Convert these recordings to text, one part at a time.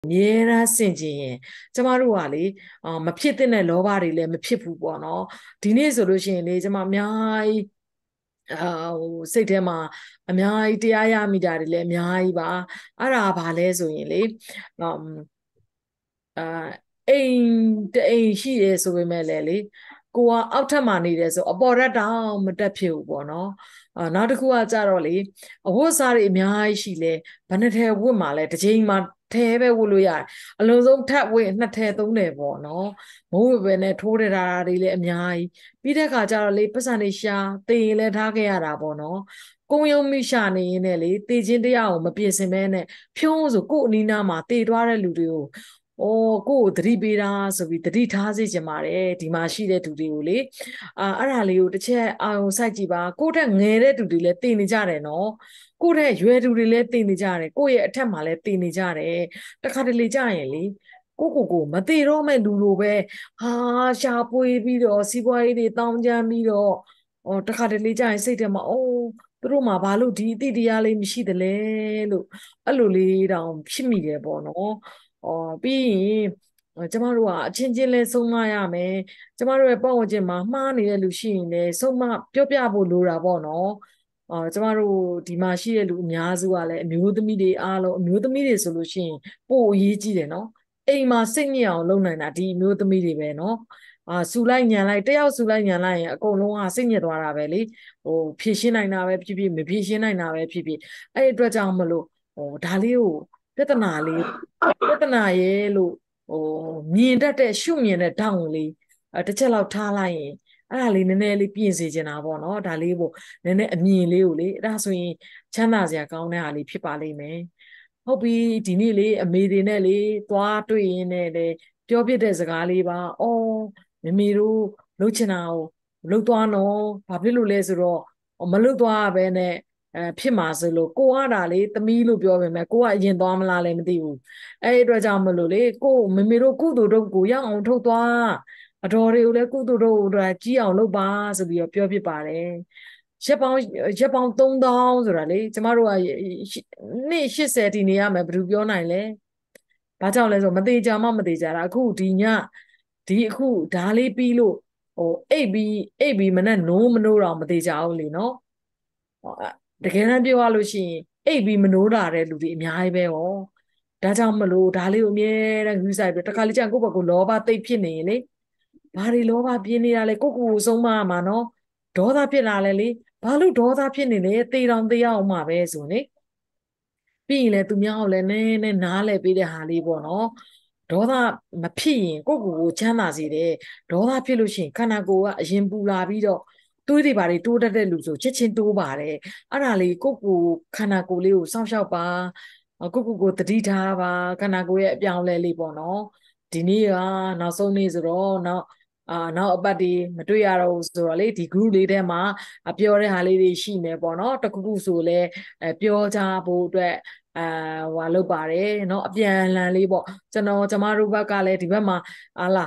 မြဲတမ်းဆင်ခြင်ရင်ကျမတို့ကလေမဖြစ်တဲ့လောဘတွေလည်းမဖြစ်ဘူးပေါ့နော်ဒီနေ့ဆိုလို့ရှိရင်လေကျမအများကြီးဟိုစိတ်ထဲမှာအများကြီးတရားရမိတာတွေလည်းအများကြီးပါအဲ့ဒါဘာလဲဆိုရင်လေအမ်အာအိမ်တအိမ်ရှိရဲဆိုပေမဲ့လည်းလေကိုကအောက်ထပ်မှာနေတယ်ဆိုအပေါ်ရက်တောင်မတက်ဖြစ်ဘူးပေါ့နော်နောက်တစ်ခုကကြတော့လေအဝတ်အစားတွေအများကြီးရှိလဲဘယ်နှစ်ထည်ဝတ်မှာလဲတစ်ချိန်မှာထဲပဲဝတ်လို့ရတယ်အလုံးစုံထပ်ဝတ်နှစ်ထည်သုံးထည်ပေါ့နော်မဟုတ်ပဲနဲ့ထိုးထတာတွေလည်းအများကြီးပြီးတဲ့ခါကျတော့လေပတ်စံတွေရှာတင်ရင်လည်းထားခဲ့ရတာပေါ့နော်ကုံယုံမိရှာနေရင်လည်းလေတေချင်းတရားကိုမပြင်ဆင်မဲနဲ့ဖြုံးဆိုကို့အနီးနားမှာတေသွားတဲ့လူတွေကိုကို့ကိုသတိပေးတာဆိုပြီးသတိထားစေချင်ပါတယ်ဒီမှာရှိတဲ့သူတွေကိုလေအဲ့ဒါလေးကိုတစ်ချက်အာရုံစိုက်ကြည့်ပါကို့ထက်ငယ်တဲ့သူတွေလည်းတင်နေကြတယ်နော်ကိုယ့်ရဲ့ရွယ်သူတွေလည်းတင်နေကြတယ်ကိုယ့်ရဲ့အထက်မှာလည်းတင်နေကြတယ်တခါတလေကြာရင်လေကိုမသေးတော့မဲ့လူလိုပဲဟာရှာပွေပြီးတော့စီးပွားရေးတွေတောင်းကျမ်းပြီးတော့တခါတလေကြာရင်စိတ်ထဲမှာအိုးသူတို့မှာဘာလို့ဒီအတိတရားလေးမရှိသလဲလို့အဲ့လိုလေးတောင်ဖြစ်မိတယ်ပေါ့နော်ပြီးရင်ကျမတို့ကအချင်းချင်းလဲဆုံးမရမယ်ကျမတို့ရဲ့ပတ်ဝန်းကျင်မှာမှားနေတဲ့လူရှိရင်လည်းဆုံးမပြောပြဖို့လိုတာပေါ့နော်ကျမတို့ဒီမှာရှိတဲ့လူအများစုကလည်းအမျိုးသမီးတွေအားလုံးအမျိုးသမီးတွေဆိုလို့ရှိရင်ပို့အရေးကြီးတယ်နော်အိမ်မှာစိတ်ညစ်အောင်လုပ်နိုင်တာဒီအမျိုးသမီးတွေပဲနော်ဆူလိုက်ညံလိုက်တယောက်ဆူလိုက်ညံလိုက်ရင်အကုန်လုံးကစိတ်ညစ်သွားတာပဲလေဖြည့်ရှင်းနိုင်တာပဲဖြစ်ဖြစ်မဖြည့်ရှင်းနိုင်တာပဲဖြစ်ဖြစ်အဲ့အတွက်ကြောင့်မလို့ဒါလေးကိုပြဿနာလေးပြဿနာရဲ့လို့ဟိုမြင်တတ်တဲ့ရှုမြင်တဲ့ဓာတ်ဝင်လေးတစ်ချက်လောက်ထားလိုက်ရင်အဲ့ဒါလေးနည်းနည်းလေးပြင်စေချင်တာပေါ့နော်ဒါလေးကိုနည်းနည်းအမြင်လေးကိုလေအဲ့ဒါဆိုရင်ချမ်းသာစရာကောင်းတဲ့ဟာလေးဖြစ်ပါလိမ့်မယ်ဟုတ်ပြီဒီနေ့လေအမေတွေနဲ့လေသွားတွေ့ရင်းနဲ့လေပြောပြတဲ့စကားလေးပါအော်မမေတို့လှုပ်ချင်တာကိုလှုပ်သွားနော်ဘာဖြစ်လို့လဲဆိုတော့မလှုပ်သွားပဲနဲ့ဖြစ်မှာဆိုလို့ကိုကတာလေသမီးလို့ပြောပေမဲ့ကိုကအရင်သွားမလားလည်းမသိဘူးအဲ့ဒီအတွက်ကြောင့်မလို့လေကိုမမေတို့ကုသိုလ်တို့ကိုရအောင်ထုတ်သွားအတော်တွေကိုလည်းကုသိုလ်တို့ကြီးအောင်လုပ်ပါဆိုပြီးတော့ပြောဖြစ်ပါတယ်ရက်ပေါင်း3000ဆိုတာလေကျမတို့ကနှစ်80ဒီနေရမယ်ဘယ်သူပြောနိုင်လဲဘာကြောင့်လဲဆိုမသေးကြမှမသေးကြတာအခုဒီညဒီအခုဓာလေးပြီးလို့အိပ်ပြီးမနဲ့နိုးမနိုးတော့မသေးကြဘူးလေနော်တကယ်တမ်းပြောရလို့ရှိရင်အိပ်ပြီးမနိုးတာတဲ့လူတွေအများကြီးပဲဟောဒါကြောင့်မလို့ဒါလေးကိုအမြဲတမ်းယူဆိုင်ပြီးတခါလေကျရင်ကိုယ့်ဘက်ကလောဘသိပ်ဖြစ်နေရင်လေဘာတွေလောဘပြင်းနေတာလဲကိုဆုံးမမှာနော်ဒေါသဖြစ်လာလဲလေဘာလို့ဒေါသဖြစ်နေလဲသေတောင်သေရအောင်မှာပဲဆိုနေပြီးရင်လည်းသူများကိုလည်းနည်းနည်းနားလဲပေးတဲ့ဟာလေးပေါ့နော်ဒေါသမဖြစ်ရင်ကိုချမ်းသာစေတယ်ဒေါသဖြစ်လို့ရှိရင်ခန္ဓာကိုယ်ကအရင်ပူလာပြီးတော့တွေးတွေပါတွေတိုးတတ်တဲ့လူဆိုချက်ချင်းတိုးပါတယ်အဲ့ဒါလေးကိုခန္ဓာကိုယ်လေးကိုစောင့်ရှောက်ပါကိုသတိထားပါခန္ဓာကိုယ်ရဲ့အပြောင်းအလဲလေးပေါ့နော်ဒီနေ့ကနောက်ဆုံးနေ့ဆိုတော့နောက်အပတ်ဒီမတွေ့ရတော့ဘူးဆိုတော့လေဒီ group လေးထဲမှာပြောတဲ့ဟာလေးတွေရှိနေပေါ့နော်တခုခုဆိုလဲပြောကြဖို့အတွက်ဟိုလုပ်ပါတယ်เนาะအပြန်အလှန်လေးပေါ့ကျမတို့ဘက်ကလည်းဒီဘက်မှာဟာလာ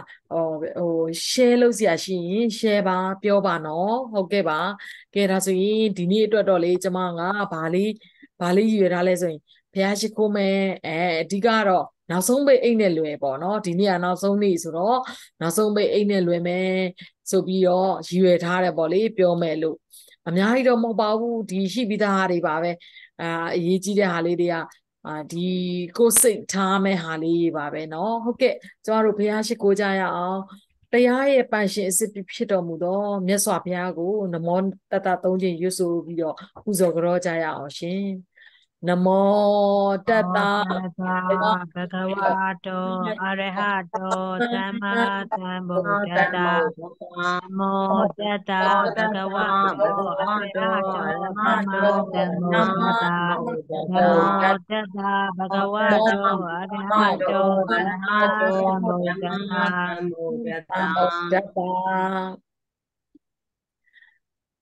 share လုပ်စရာရှိရင် share ပါပြောပါနော်ဟုတ်ကဲ့ပါကဲဒါဆိုရင်ဒီနေ့အတွက်တော့လေကျမကဘာလေးရည်ရထားလဲဆိုရင်ဘုရားရှိခိုးမယ်အဓိကတော့နောက်ဆုံးပိတ်အိတ်နဲ့လွယ်ပေါ့နော်ဒီနေ့ကနောက်ဆုံးနေ့ဆိုတော့နောက်ဆုံးပိတ်အိတ်နဲ့လွယ်မယ်ဆိုပြီးတော့ရည်ရွယ်ထားတယ်ပေါ့လေပြောမယ်လို့အများကြီးတော့မဟုတ်ပါဘူးဒီရှိပြီးသားဟာတွေပါပဲအရေးကြီးတဲ့ဟာလေးတွေကဒီကိုယ်စိတ်ထားမဲ့ဟာလေးပါပဲเนาะဟုတ်ကဲ့ကျမတို့ဘုရားရှိခိုးကြရအောင်တရားရဲ့ပန့်ရှင်အစစ်ဖြစ်တော်မူသောမြတ်စွာဘုရားကိုနမောတတသုံးခြင်းရွတ်ဆိုပြီးတော့ပူဇော်ကြောကြရအောင်ရှင်နမောတတတတဘဂဝတောအရဟတောသမ္မာသမ္ဗုဒ္ဓတ္တနမောတတဘဂဝတောအရဟတောသမ္မာသမ္ဗုဒ္ဓတ္တနမောတတဘဂဝတောအရဟတောသမ္မာသမ္ဗုဒ္ဓတ္တနမောတတ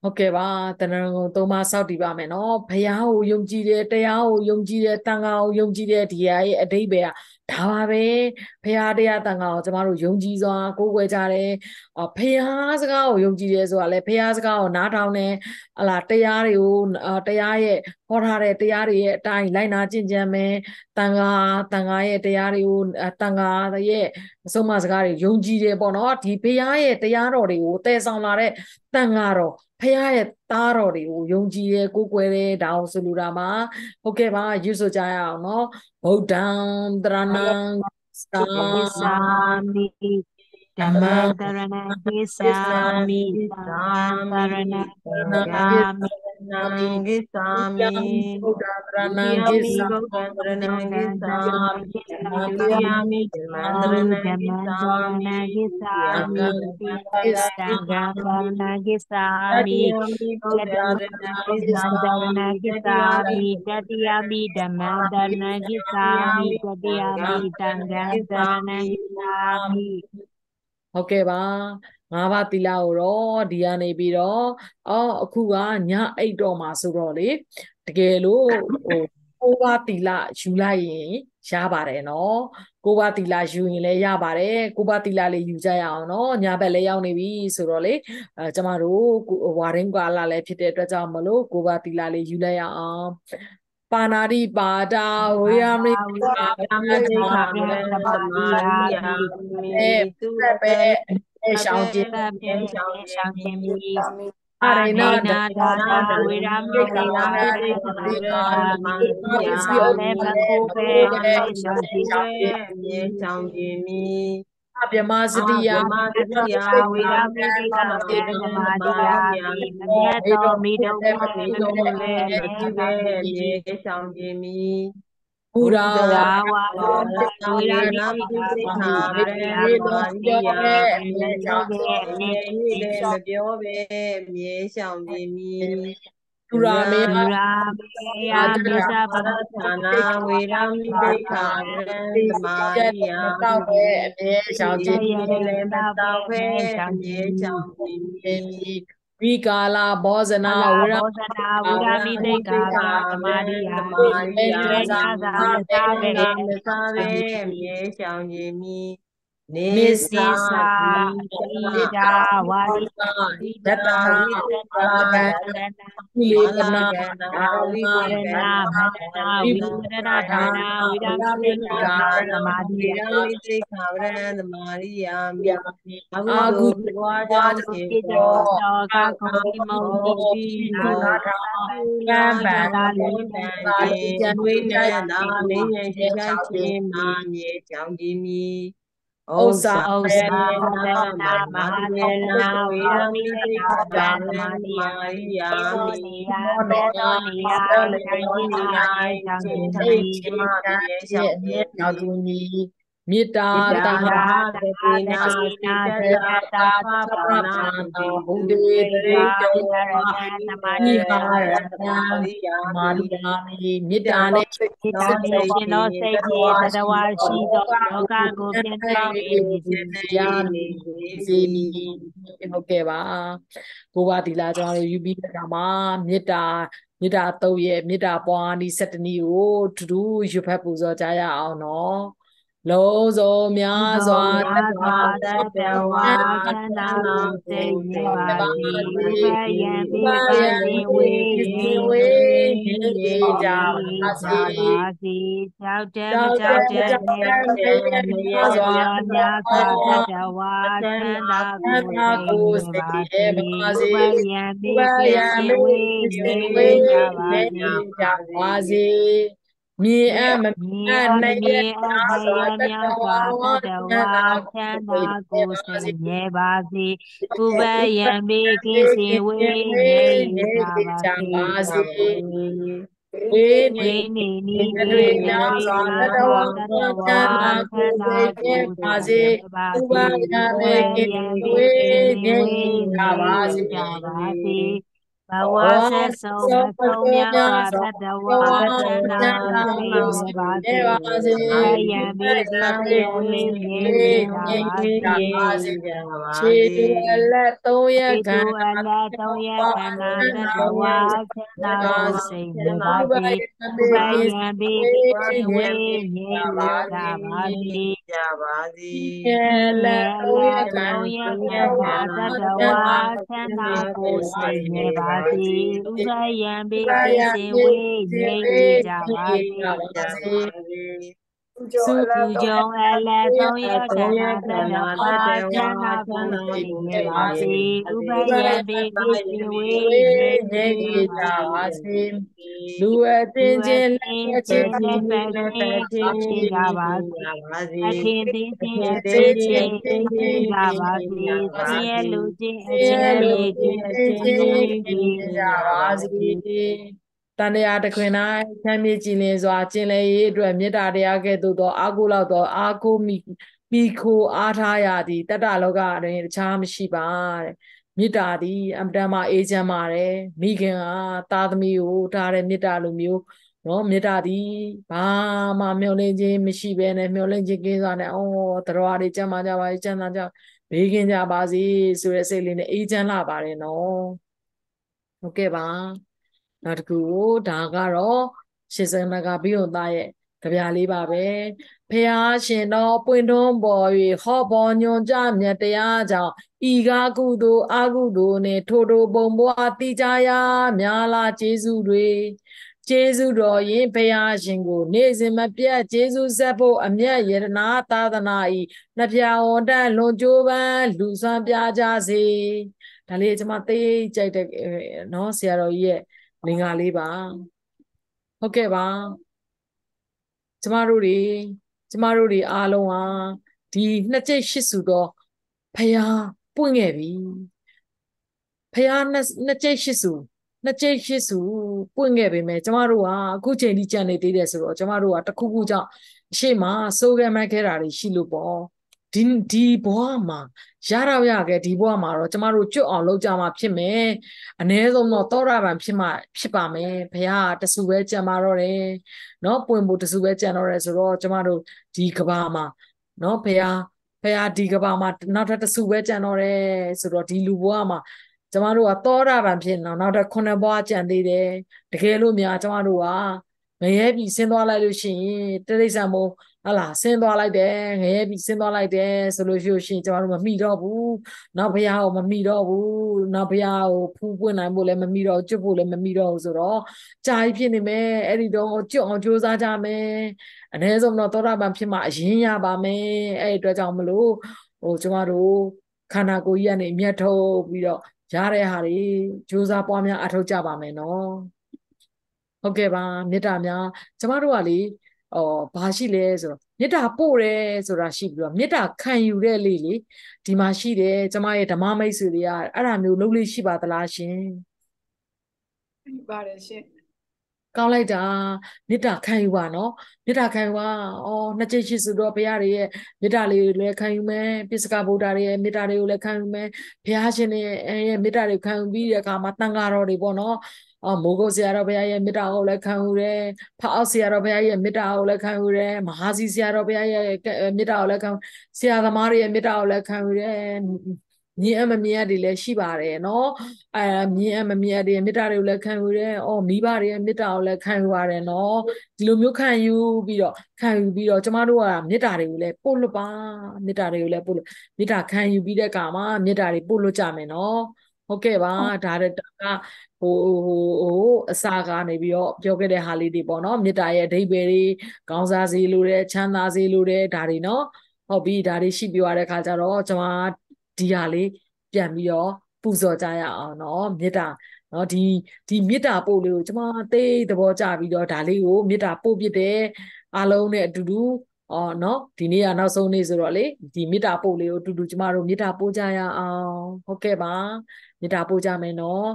ဟုတ်ကဲ့ပါတဏ္ဍာငုံသုံးပါးစောက်တည်ပါမယ်နော်ဘုရားကိုယုံကြည်တယ်တရားကိုယုံကြည်တယ်တန်ခါကိုယုံကြည်တယ်ဒီဟာရဲ့အဓိပ္ပာယ်ကဒါပါပဲဘုရားတရားတန်ခါကိုကျမတို့ယုံကြည်စွာကိုးကွယ်ကြတယ်ဘုရားစကားကိုယုံကြည်တယ်ဆိုတာလေဘုရားစကားကိုနားထောင်တယ်ဟလာတရားတွေကိုတရားရဲ့ဟောထားတဲ့တရားတွေရဲ့အတိုင်းလိုက်နာကျင့်ကြံမယ်တန်ခါရဲ့တရားတွေကိုတန်ခါရဲ့အဆုံးအမစကားတွေယုံကြည်တယ်ပေါ့နော်ဒီဘုရားရဲ့တရားတော်တွေကိုတည်ဆောင်လာတဲ့တန်ခါတော်ဖခင်ရဲ့သားတော်တွေကိုယုံကြည်ရဲကိုးကွယ်တယ်ဒါအောင်ဆိုလိုတာမှာဟုတ်ကဲ့ပါရွတ်ဆိုကြရအောင်နော်ဗုဒ္ဓံတရဏံသာမိဓမ္မံတရဏံကိသာမိသံဃံတရဏံကိသာမိနံကိသာမိဗုဒ္ဓံတရဏံကိကိသာဗုဒ္ဓံတရဏံကိသာမိဒုတိယမိဓမ္မံတရဏံကိသာမိကိသာမိသံဃံတရဏံကိသာမိဗုဒ္ဓံတရဏံကိသာမိတတိယမိဓမ္မံတရဏံကိသာမိတတိယမိသံဃံတရဏံကိသာမိဟုတ်ကဲ့ပါ၅ပါးသီလကိုတော့ဒီကနေပြီးတော့အခုကညအိတ်တော့မှာဆိုတော့လေတကယ်လို့9ပါးသီလယူလိုက်ရင်ရပါတယ်နော်9ပါးသီလယူရင်လည်းရပါတယ်9ပါးသီလလေးယူကြရအောင်နော်ညဘက်လည်းရောက်နေပြီဆိုတော့လေကျမတို့ဝါရင်းကာလလည်းဖြစ်တဲ့အတွက်ကြောင့်မလို့9ပါးသီလလေးယူလိုက်ရအောင်ပါဏာတိပါဒဝေယမိပါမတိခာမေသမာရိယာမိသူပဲရှောင်းခြင်းရှောင်းခြင်းမိအရိဏဒါနာဝေရမိတေကာရေသတိကာမိစီအိုလေဘကုပဲရှောင်းခြင်းမြေရှောင်းခြင်းမိပြမစတိယမစတိယဝေရမိတေကာရေသမာတိယာမိမမြတ်တော်မိတော်မူလေမြေရှောင်းခြင်းမိဘုရားဝါဒဝေရမိတေကာရေသမာတိယာမိမြေရှောင်းခြင်းမိမပြောပဲမြေရှောင်းခြင်းမိဒုရာမေယယာဒေသပဒဌာနာဝေရမိတေခာရံသမာရိယာတောက်ပဲအမြဲရှောင်းခြင်းလည်းမတောက်ပဲအမြဲရှောင်းခြင်းဝိကာလဘောဇနာဝေရဝေရမိတေကာသမာရိယာသာသာပဲမစားပဲအမြဲရှောင်းခြင်းမိနေသာဣဒာဝါရိတတနာပါကံကိလေသာနာဝိဝေကနာမန္တနာဝိဝရဏဌာနာဝိရမိတေကာသမာဓိယမိတေခာဝရံသမာရိယာမိအာဟုဘဝကြောင့်ဖြစ်သောကာကုတိမောတိနာထာကံဗန္တာလိတံကျေဝိနန္တာနေဉ္စိဆိုင်ခြင်းမာမြေကြောင့်ဒီမီဥစ္စာနာမဟာတေနာဝေရမိတေကာဗန္ဓမာတိယာယာမိမေတောနိယာဆိုင်ခြင်းနာကြောင့်ဒီသိချမပြေရှောင်းပြေနောက်သူညီမေတ္တာတာတေနာစိတတာပါပါနာတိဘုဒ္ဓေတေတောသမာဓိဟာရတံမာရိယာမိမေတ္တာနဲ့စိတ်တော်စိတ်ရှင်တော်စိတ်ကြီးသတ္တဝါရှိသောလောကကိုပြည့်စုံနေရနေစေဟုတ်ကဲ့ပါကိုပါဒီလာကျွန်တော်ယူပြီးတဲ့မှာမေတ္တာတုတ်ရဲ့မေတ္တာပွားနည်း7နည်းကိုတူတူရွတ်ဖတ်ပူဇော်ကြရအောင်နော်လုံးစုံများစွာတတ္တဝါချမ်းသာစိတ်နေပါစေဘယံပိစိဝေနေကြပါစေကြောက်တဲ့မကြောက်တဲ့များစွာများစွာတတ္တဝါချမ်းသာကိုစိတ်နေပါစေဘယံပိစိဝေနေကြပါစေမြေအမမြတ်နိုင်တဲ့အာစွာတတဝါတတဝါချမ်းသာကိုစိတ်မြဲပါစေကုဘယံဘေကိစေဝေနေကြပါစေဝေနေနေနီတွေများစွာတတဝါချမ်းသာကိုစိတ်မြဲပါစေကုဘယံဘေကိစေဝေနေကြပါစေဝဆက်ဆုံးမဆုံးမြတ်စွာဘဒ္ဒဝါချမ်းသာစိတ်နေပါစေဥပယံဘေကင်းစင်ဝေးငြိမ်းချမ်းကြပါစေခြေတူအလက်3ရက်ဒီခသူန္ဓာအလတ်3ရက်ခန္ဓာတတဝါချမ်းသာကိုစိတ်နေပါစေဥပယံဘေကင်းစင်ဝေးငြိမ်းကြပါစေကြပါစေလက်3ရက်ခန္ 3ရက်ခဓာန္ဓာတတဝါချမ်းသာကိုစိတ်နေပါစေဥပယံဘေကင်းစင်ဝေးငြိမ်းကြပါစေကြပါစေစုသူကြုံအလက်3ရက်ခန္ဓာတတဝါချမ်းသာချမ်းကိုသာစိတ်ကိုနေစိတ်ပါနေစေဥပပါယံစေဘေကင်းစင်ဝေးငြိမ်းငြိမ်းကြကြပါပါစေစေလူအသလူင်အချင်းသင်လက်ချင်းချင်းလက်ဖက်လက်ဖက်ချင်းချင်းချင်းကြပါစေပါစေအခင်းတင်းချင်းအတေချင်းချချင်းင်းချင်းကြပါစေဆင်းရဲလူချင်းအချင်းချင်းကင်းစင်ကြပါစေတန်တရားတခွင်၌ချမ်းမြေ့ကြည်လင်စွာကျင်လည်ရေးအတွက်မေတ္တာတရားကဲ့သို့သောအာကိုလောက်သောအာကိုမိခိုအားထားရသည်တတ္တလောကတွင်တခြားမရှိပါတဲ့မေတ္တာသည်အမတန်မှအေးချမ်းပါတယ်မိခင်ကသားသမီးကိုထားတဲ့မေတ္တာလိုမျိုးနော်မေတ္တာသည်ဘာမှမျှော်လင့်ခြင်းမရှိဘဲနဲ့မျှော်လင့်ခြင်းကင်းစွာနဲ့တရားတွေကျမ်းမာကြပါစေကျမ်းသာကြဘေးကင်းကြပါစေဆိုတဲ့စိတ်လေးနဲ့အေးချမ်းလာပါတယ်နော်ဟုတ်ကဲ့ပါနောက်တစ်ခုဒါကတော့ရှင်စနကဘိယုံသားရဲ့ကြပြလေးပါပဲဖះရှင်တော်ပွင့်တွန်းပေါ်၍ဟောပေါ်ညွန်ကြမြတ်တရားကြောင့်ဤကားကုသိုလ်အာကုသိုလ်နှင့်ထိုပုံပွားတိကြရာများလာကျေးဇူးတွေကျေးဇူးတော်ရင်ဖះရှင်ကိုနေ့စဉ်မပြတ်ကျေးဇူးဆက်ဖို့အမျက်ယတနာသာသနာဤနှဖျာဝန်တန်လွန်ကျိုးပန်းလူဆွမ်းပြကြစေဒါလေးကျွန်မသိကြိုက်တဲ့နော်ဆရာတော်ကြီးရဲ့လင်္ကာလေးပါဟုတ်ကဲ့ပါကျမတို့တွေအားလုံးဟာဒီနှစ်ကျိတ်ရှစ်စုသောဖရာပွင့်ခဲ့ပြီဖရာနှစ်ကျိတ်ရှစ်စုပွင့်ခဲ့ပြီမဲ့ကျမတို့ဟာအခုချိန်ထိကြံနေသေးတယ်ဆိုတော့ကျမတို့ကတခုခုကြောင့်အရှိမစိုးခဲ့မှတ်ခဲ့တာတွေရှိလို့ပေါ့ဒီဘဝမှာရတော့ရခဲ့ဒီဘဝမှာတော့ကျမတို့ကြွအောင်လုပ်ကြမှာဖြစ်မယ်အ ਨੇ ဆုံးတော့သောတာပန်ဖြစ်ပါမယ်ဘုရားတဆူပဲကြံပါတော့တယ်เนาะပွင့်ဖို့တဆူပဲကြံတော့တယ်ဆိုတော့ကျမတို့ဒီကဘာမှာเนาะဘုရားဒီကဘာမှာနောက်ထပ်တဆူပဲကြံတော့တယ်ဆိုတော့ဒီလူဘဝမှာကျမတို့ကသောတာပန်ဖြစ်နေတော့နောက်ထပ်9ဘဝကြံသေးတယ်တကယ်လို့များကျမတို့ကငရဲပြီဆင်းသွားလိုက်လို့ရှိရင်တိရစ္ဆာန်မို့ဟလာဆင်းသွားလိုက်တယ်ငရဲပြီဆင်းသွားလိုက်တယ်ဆိုလို့ရှိရင်ကျမတို့မမိတော့ဘူးနောက်ဘုရားကိုမမိတော့ဘူးနောက်ဘုရားကိုဖူးပွင့်နိုင်ဖို့လည်းမမိတော့ကျွတ်ဖို့လည်းမမိတော့ဘူးဆိုတော့ကြာကြီးဖြစ်နေမယ်အဲ့ဒီတော့ကျွတ်အောင်ကြိုးစားကြမယ်အ ਨੇ ဆုံးတော့သောတာပန်ဖြစ်မှအရင်ရပါမယ်အဲ့ဒီအတွက်ကြောင့်မလို့ကျမတို့ခန္ဓာကိုယ်ကြီးကနေမြတ်ထုတ်ပြီးတော့ရတဲ့ဟာတွေကြိုးစားပွားများအထောက်ကြပါမယ်နော်ဟုတ်ကဲ့ပါမေတ္တာများကျမတို့ကလေဘာရှိလဲဆိုတော့မေတ္တာပို့တယ်ဆိုတာရှိပြီးတော့မေတ္တာခံယူတဲ့လေဒီမှာရှိတယ်ကျမရဲ့ဓမ္မမိတ်ဆွေတွေကအဲ့ဒါမျိုးလုပ်လို့ရှိပါသလားရှင်ပါတယ်ရှင်ကောင်းလိုက်တာမေတ္တာခံယူပါနော်မေတ္တာခံယူပါနှစ်ကျိတ်ရှိဆိုတော့ဘုရားတွေရဲ့မေတ္တာလေးကိုလည်းခံယူမယ်ပိစကဗုဒ္ဓတွေရဲ့မေတ္တာတွေကိုလည်းခံယူမယ်ဘုရားရှင်ရဲ့မေတ္တာတွေကိုခံယူပြီးတဲ့အခါမှာတန်ဃာတော်တွေပေါ့နော်မိုးကုတ်ဆရာတော်ဘုရားရဲ့မေတ္တာကိုလည်းခံယူတယ်ဖအောက်ဆရာတော်ဘုရားရဲ့မေတ္တာကိုလည်းခံယူတယ်မဟာစီဆရာတော်ဘုရားရဲ့မေတ္တာကိုလည်းခံယူဆရာသမားတွေရဲ့မေတ္တာကိုလည်းခံယူတယ်မြင်အမမြင်ရတွေလည်းရှိပါတယ်နော်မြင်အမမြင်ရတွေမေတ္တာတွေကိုလည်းခံယူတယ်မိဘတွေရဲ့မေတ္တာကိုလည်းခံယူရတယ်နော်ဒီလိုမျိုးခံယူပြီးတော့ကျမတို့ကမေတ္တာတွေကိုလည်းပို့လွတ်ပါမေတ္တာတွေကိုလည်းပို့လွတ်မေတ္တာခံယူပြီးတဲ့အခါမှာမေတ္တာတွေပို့လွတ်ကြမယ်နော်ဟုတ်ကဲ့ပါဒါကဟိုအစာကနေပြီးတော့ပြောခဲ့တဲ့ဟာလေးတွေပေါ့နော်မေတ္တာရဲ့အဓိပ္ပာယ်တွေကောင်းစားစေလိုတယ်ချမ်းသာစေလိုတယ်ဒါတွေနော်ဟုတ်ပြီဒါတွေရှိပြရတဲ့ခါကျတော့ကျွန်မဒီဟာလေးပြန်ပြီးတော့ပူဇော်ကြရအောင်နော်မေတ္တာနော်ဒီမေတ္တာပို့လေးကိုကျွန်မသိသဘောကျပြီးတော့ဒါလေးကိုမေတ္တာပို့ပြတဲ့အားလုံးနဲ့အတူတူနော်ဒီနေ့ကနောက်ဆုံးနေ့ဆိုတော့လေဒီမေတ္တာပို့လေးကိုအတူတူကျမတို့မေတ္တာပို့ကြရအောင်ဟုတ်ကဲ့ပါမေတ္တာပို့ကြမယ်နော်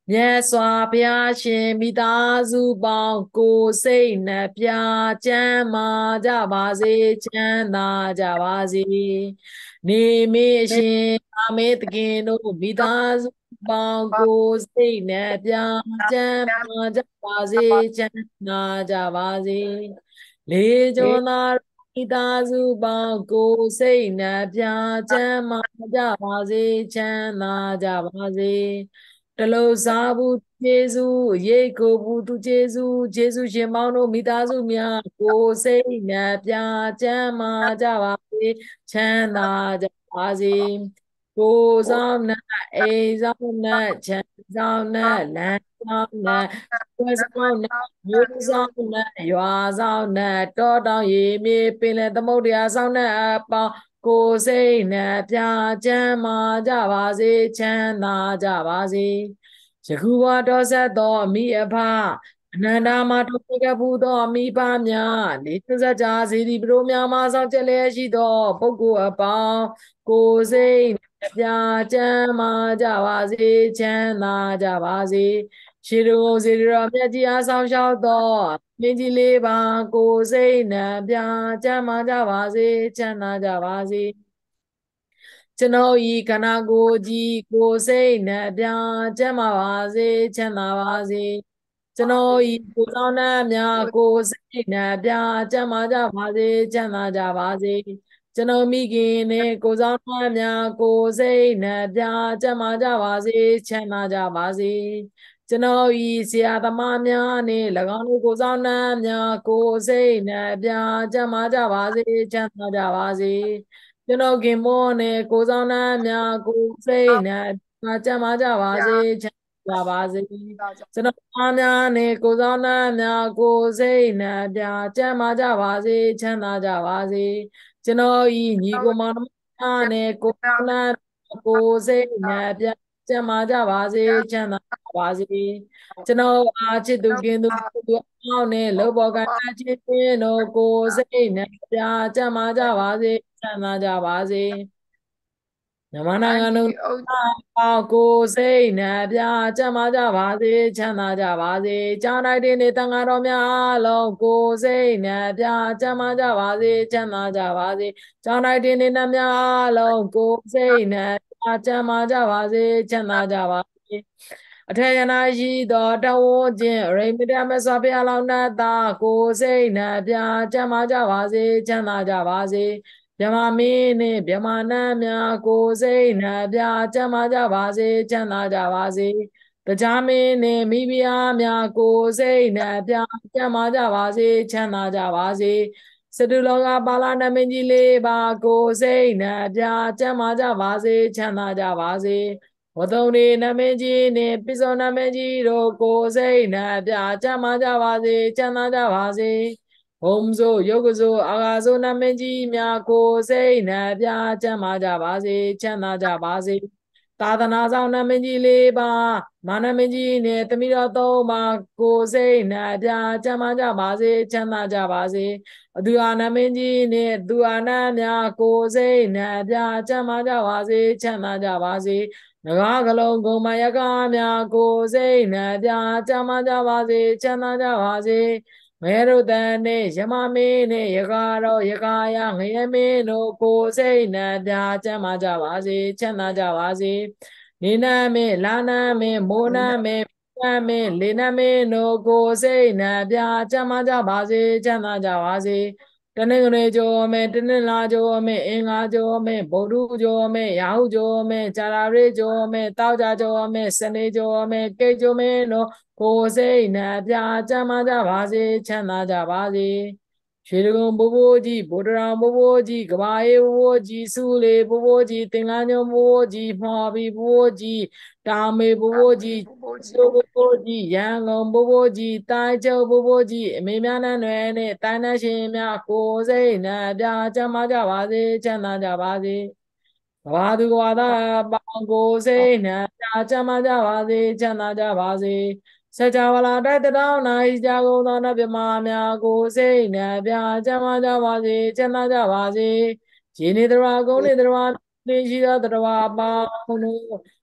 မြတ်စွာဘုရားရှင်မိသားစုပေါင်းကိုယ်စိတ်နှပြချမ်းမာကြပါစေချမ်းသာကြပါစေနေမေရှင်အာမေသခင်တို့မိသားစုပေါင်းကိုယ်စိတ်နှပြချမ်းမာကြပါစေချမ်းသာကြပါစေလေးကျော်သာမိသားစုပေါင်းကိုယ်စိတ်နှပြချမ်းမာကြပါစေချမ်းသာကြပါစေတလုံးစားဘူးကျေးဇူးရိတ်ကိုဘူးသူကျေးဇူးရှင်ပေါင်းတို့မိသားစုများကိုယ်စိတ်နှပြချမ်းမာကြပါစေချမ်းသာကြပါစေကိုယ်ဆောင်နဲ့အိမ်ဆောင်နဲ့ချမ်းဆောင်နဲ့လမ်းဆောင်နဲ့ဆွဲဆောင်နဲ့မျိုးဆောင်နဲ့ရွာဆောင်နဲ့တောတောင်ရေမြေပင်လယ်သမုဒ္ဒရာဆောင်နဲ့အပေါင်းကိုယ်စိတ်နဲ့ပြချမ်းမာကြပါစေချမ်းသာကြပါစေယခုဘဝတော်ဆက်သောအမိအဖအနန္တမှာထုတ်ခဲ့ဘူးသောအမိဘများနေစကြစီဒီပရိုများမှာဆောင်ချက်လျက်ရှိသောပုဂ္ဂိုလ်အပေါင်းကိုယ်စိတ်ပြချမ်းမာကြပါစေချမ်းသာကြပါစေရှိတော်စေတော်မြတ်ကြီးအားဆောင်လျှောက်သောမင်းကြီးလေးပါကိုယ်စိတ်နှပြချမ်းမာကြပါစေချမ်းသာကြပါစေကျွန်ုပ်ဤခန္ဓာကိုယ်ကြီးကိုယ်စိတ်နှပြချမ်းသာပါစေချမ်းသာပါစေကျွန်ုပ်ဤကိုယ်ဆောင်နှံများကိုယ်စိတ်နှပြချမ်းသာကြပါစေချမ်းသာကြပါစေကျွန်ုပ်မိခင်နှင့်ကိုယ်ဆောင်နှံများကိုယ်စိတ်နှပြချမ်းသာကြပါစေချမ်းသာကြပါစေကျွန်ုပ်ဤဆရာသမားများနှင့်၎င်းတို့ကိုယ်ဆောင်နှံများကိုယ်စိတ်နှပြချမ်းသာကြပါစေချမ်းသာကြပါစေကျွန်တော်ခင်မောနဲ့ကိုဆောင်နှံများကိုစိတ်နဲ့ကျမ်းမာကြပါစေချမ်းသာပါစေကျွန်တော်အားများနဲ့ကိုဆောင်နှံများကိုစိတ်နဲ့ကျမ်းမာကြပါစေချမ်းသာကြပါစေကျွန်တော်ဤညီကိုမောင်နှမနဲ့ကိုဆောင်နှံကိုစိတ်နဲ့ကျမ်းမာကြပါစေချမ်းသာပါစေကျွန်တော်အားချစ်သူကင်းသူအောင်နဲ့လောဘောကနာချစ်ခြင်းတို့ကိုစိတ်နဲ့ကျမ်းမာကြပါစေချမ်းသာကြပါစေနမနာကနုကိုစိတ်နဲ့ကျမ်းမာကြပါစေချမ်းသာကြပါစေကြားလိုက်တဲ့နေတန်ဃာတော်များအလုံးကိုစိတ်နဲ့ကျမ်းမာကြပါစေချမ်းသာကြပါစေကြားလိုက်တဲ့နေနှများအလုံးကိုစိတ်နဲ့ကျမ်းမာကြပါစေချမ်းသာကြပါစေအထေရနာရှိသောတဝုခြင်းရိမိတမဆောဖျားလောင်းနာတာကိုစိတ်နှကျမ်းမာကြပါစေချမ်းသာကြပါစေမြမမင်းနှင့်မြမနတ်များကိုစိတ်နှကျမ်းမာကြပါစေချမ်းသာကြပါစေတရားမင်းနှင့်မိဖုရားများကိုစိတ်နှကျမ်းမာကြပါစေချမ်းသာကြပါစေစတုလောကပါဠနမင်းကြီးလေးပါကိုစိတ်နှကျမ်းမာကြပါစေချမ်းသာကြပါစေဝတုံနေနမင်းကြီးနှင့်ပိစောနမင်းကြီးတို့ကိုစိတ်နှကျမ်းမာကြပါစေချမ်းသာကြပါစေဘုံဆိုယုတ်ကဆိုအာဃာဆိုနမင်းကြီးများကိုစိတ်နှကျမ်းမာကြပါစေချမ်းသာကြပါစေသာသနာဆောင်နမင်းကြီးလေးပါမာနမင်းကြီးနဲ့တမိတော်သုံးပါကိုစိတ်နှကျမ်းမာကြပါစေချမ်းသာကြပါစေအသူအာနမင်းကြီးနဲ့သူအာနများကိုစိတ်နှကျမ်းမာကြပါစေချမ်းသာကြပါစေငကားကလုံးကုံမယကားများကိုစိတ်နှကျမ်းမာကြပါစေချမ်းသာကြပါစေမဲရုတန်နဲ့ယမမင်းနဲ့ယကာတော်ယကာယငရမင်းတို့ကိုစိတ်နှကျမ်းမာကြပါစေချမ်းသာကြပါစေနေနမေလာနမေမိုးနမေနမေလေနမေတို့ကိုစိတ်နှကျမ်းမာကြပါစေချမ်းသာကြပါစေတနင်္ဂနွေကျော်မယ်တနင်္လာကျော်မယ်အင်္ဂါကျော်မယ်ဗုဒ္ဓကျော်မယ်ရာဟုကျော်မယ်ဇာရာရိကျော်မယ်တောက်ကြကျော်မယ်စနေကျော်မယ်ကိတ်ကျော်မယ်တို့ကိုယ်စိတ်နှကျမ်းမာကြပါစေချမ်းသာကြပါစေရွှေဒဂုံဘိုးဘိုးကြီးဗုဒ္ဓရာဘိုးဘိုးကြီးကဘာအေးဘိုးဘိုးကြီးစုလေဘိုးဘိုးကြီးသင်္ကန်းညုံဘိုးဘိုးကြီးမော်ဘီဘိုးဘိုးကြီးတာမေဘိုးဘိုးကြီးဘိုးဘိုးကြီးရန်ကုန်ဘိုးဘိုးကြီးတိုင်းကျုပ်ဘိုးဘိုးကြီးအမေများနဲ့နွယ်နဲ့တိုင်းနှရှင်များကိုယ်စိတ်နှကျမ်းမာကြပါစေချမ်းသာကြပါစေဘာသူကဝါသာပေါင်းကိုယ်စိတ်နှကျမ်းမာကြပါစေချမ်းသာကြပါစေစကြဝဠာတိုက်တောင်းနိုင်ကြကုန်သောနတ်မြမာများကိုစိတ်နှကျမ်းမာကြပါစေချမ်းသာကြပါစေခြေနေတော်ကုန်းနေတော်သင်ရှိသောတော်ပေါင်းတို့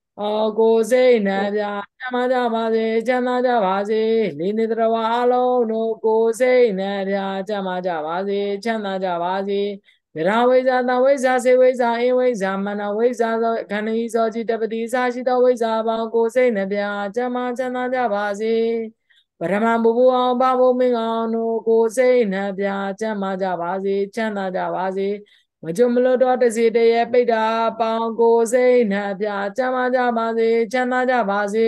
ကိုစိတ်နှပြချမ်းသာကြပါစေချမ်းသာကြပါစေလေးနေတော်ဝါအလုံးတို့ကိုစိတ်နှပြချမ်းသာကြပါစေချမ်းသာကြပါစေဗရာဝိဇာတဝိဇာစေဝိဇာအေဝိဇာမနဝိဇာသောခန္ဓီသောจิตပတိစာရှိသောဝိဇာပေါင်းကိုစိတ်နှပြချမ်းသာကြပါစေပရမဘူဘူအောင်ပါဘုမင်းအောင်တို့ကိုစိတ်နှပြချမ်းသာကြပါစေချမ်းသာကြပါစေမကြုံမလို့တော့တစီတရေပိတ်တာပေါင်းကိုစိတ်နှပြချမ်းသာကြပါစေချမ်းသာကြပါစေ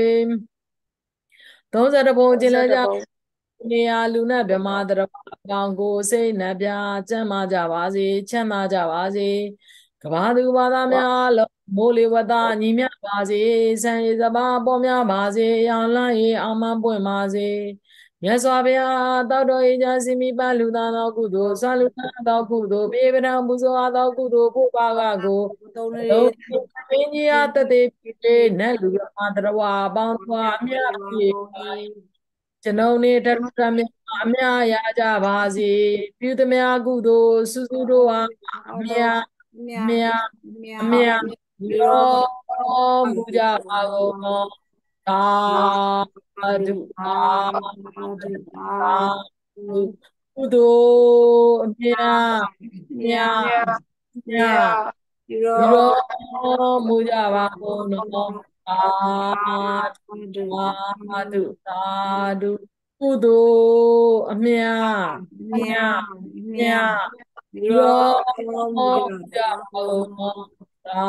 30ဘုံကျင်လဲကြနေရလူနဲ့ဗမာတရပေါင်းကိုစိတ်နှပြချမ်းသာကြပါစေချမ်းသာကြပါစေကဘာသူဘာသာများလုံးမိုးလေဝသညီမြပါစေဆံရည်စပါပေါ်များပါစေရောင်လန်းရေအောင်မပွင့်ပါစေမြတ်စွာဘုရားတောက်တော်အေဂျာစီမိပလူသားသောကုသိုလ်ဆွမ်းလူသားသောကုသိုလ်ပြေပဒံပူဇော်အားသောကုသိုလ်ဖို့ပါကကိုသုံးလေးပင်ကြီးအားတသေးပြေနတ်လူရမတရဝပေါင်းစွာအမြတ်ပြေကျွန်ုပ်နေတရမြအမြရကြပါစေပြုသမျှကုသိုလ်စုစုတို့အားအမြအမြရောမူကြပါကုန်သာဓုသာဓုကုသိုလ်အမြရောမူကြပါကုန်သောသာဓုကုသိုလ်အမြရောမူကြပါကုန်သောသာ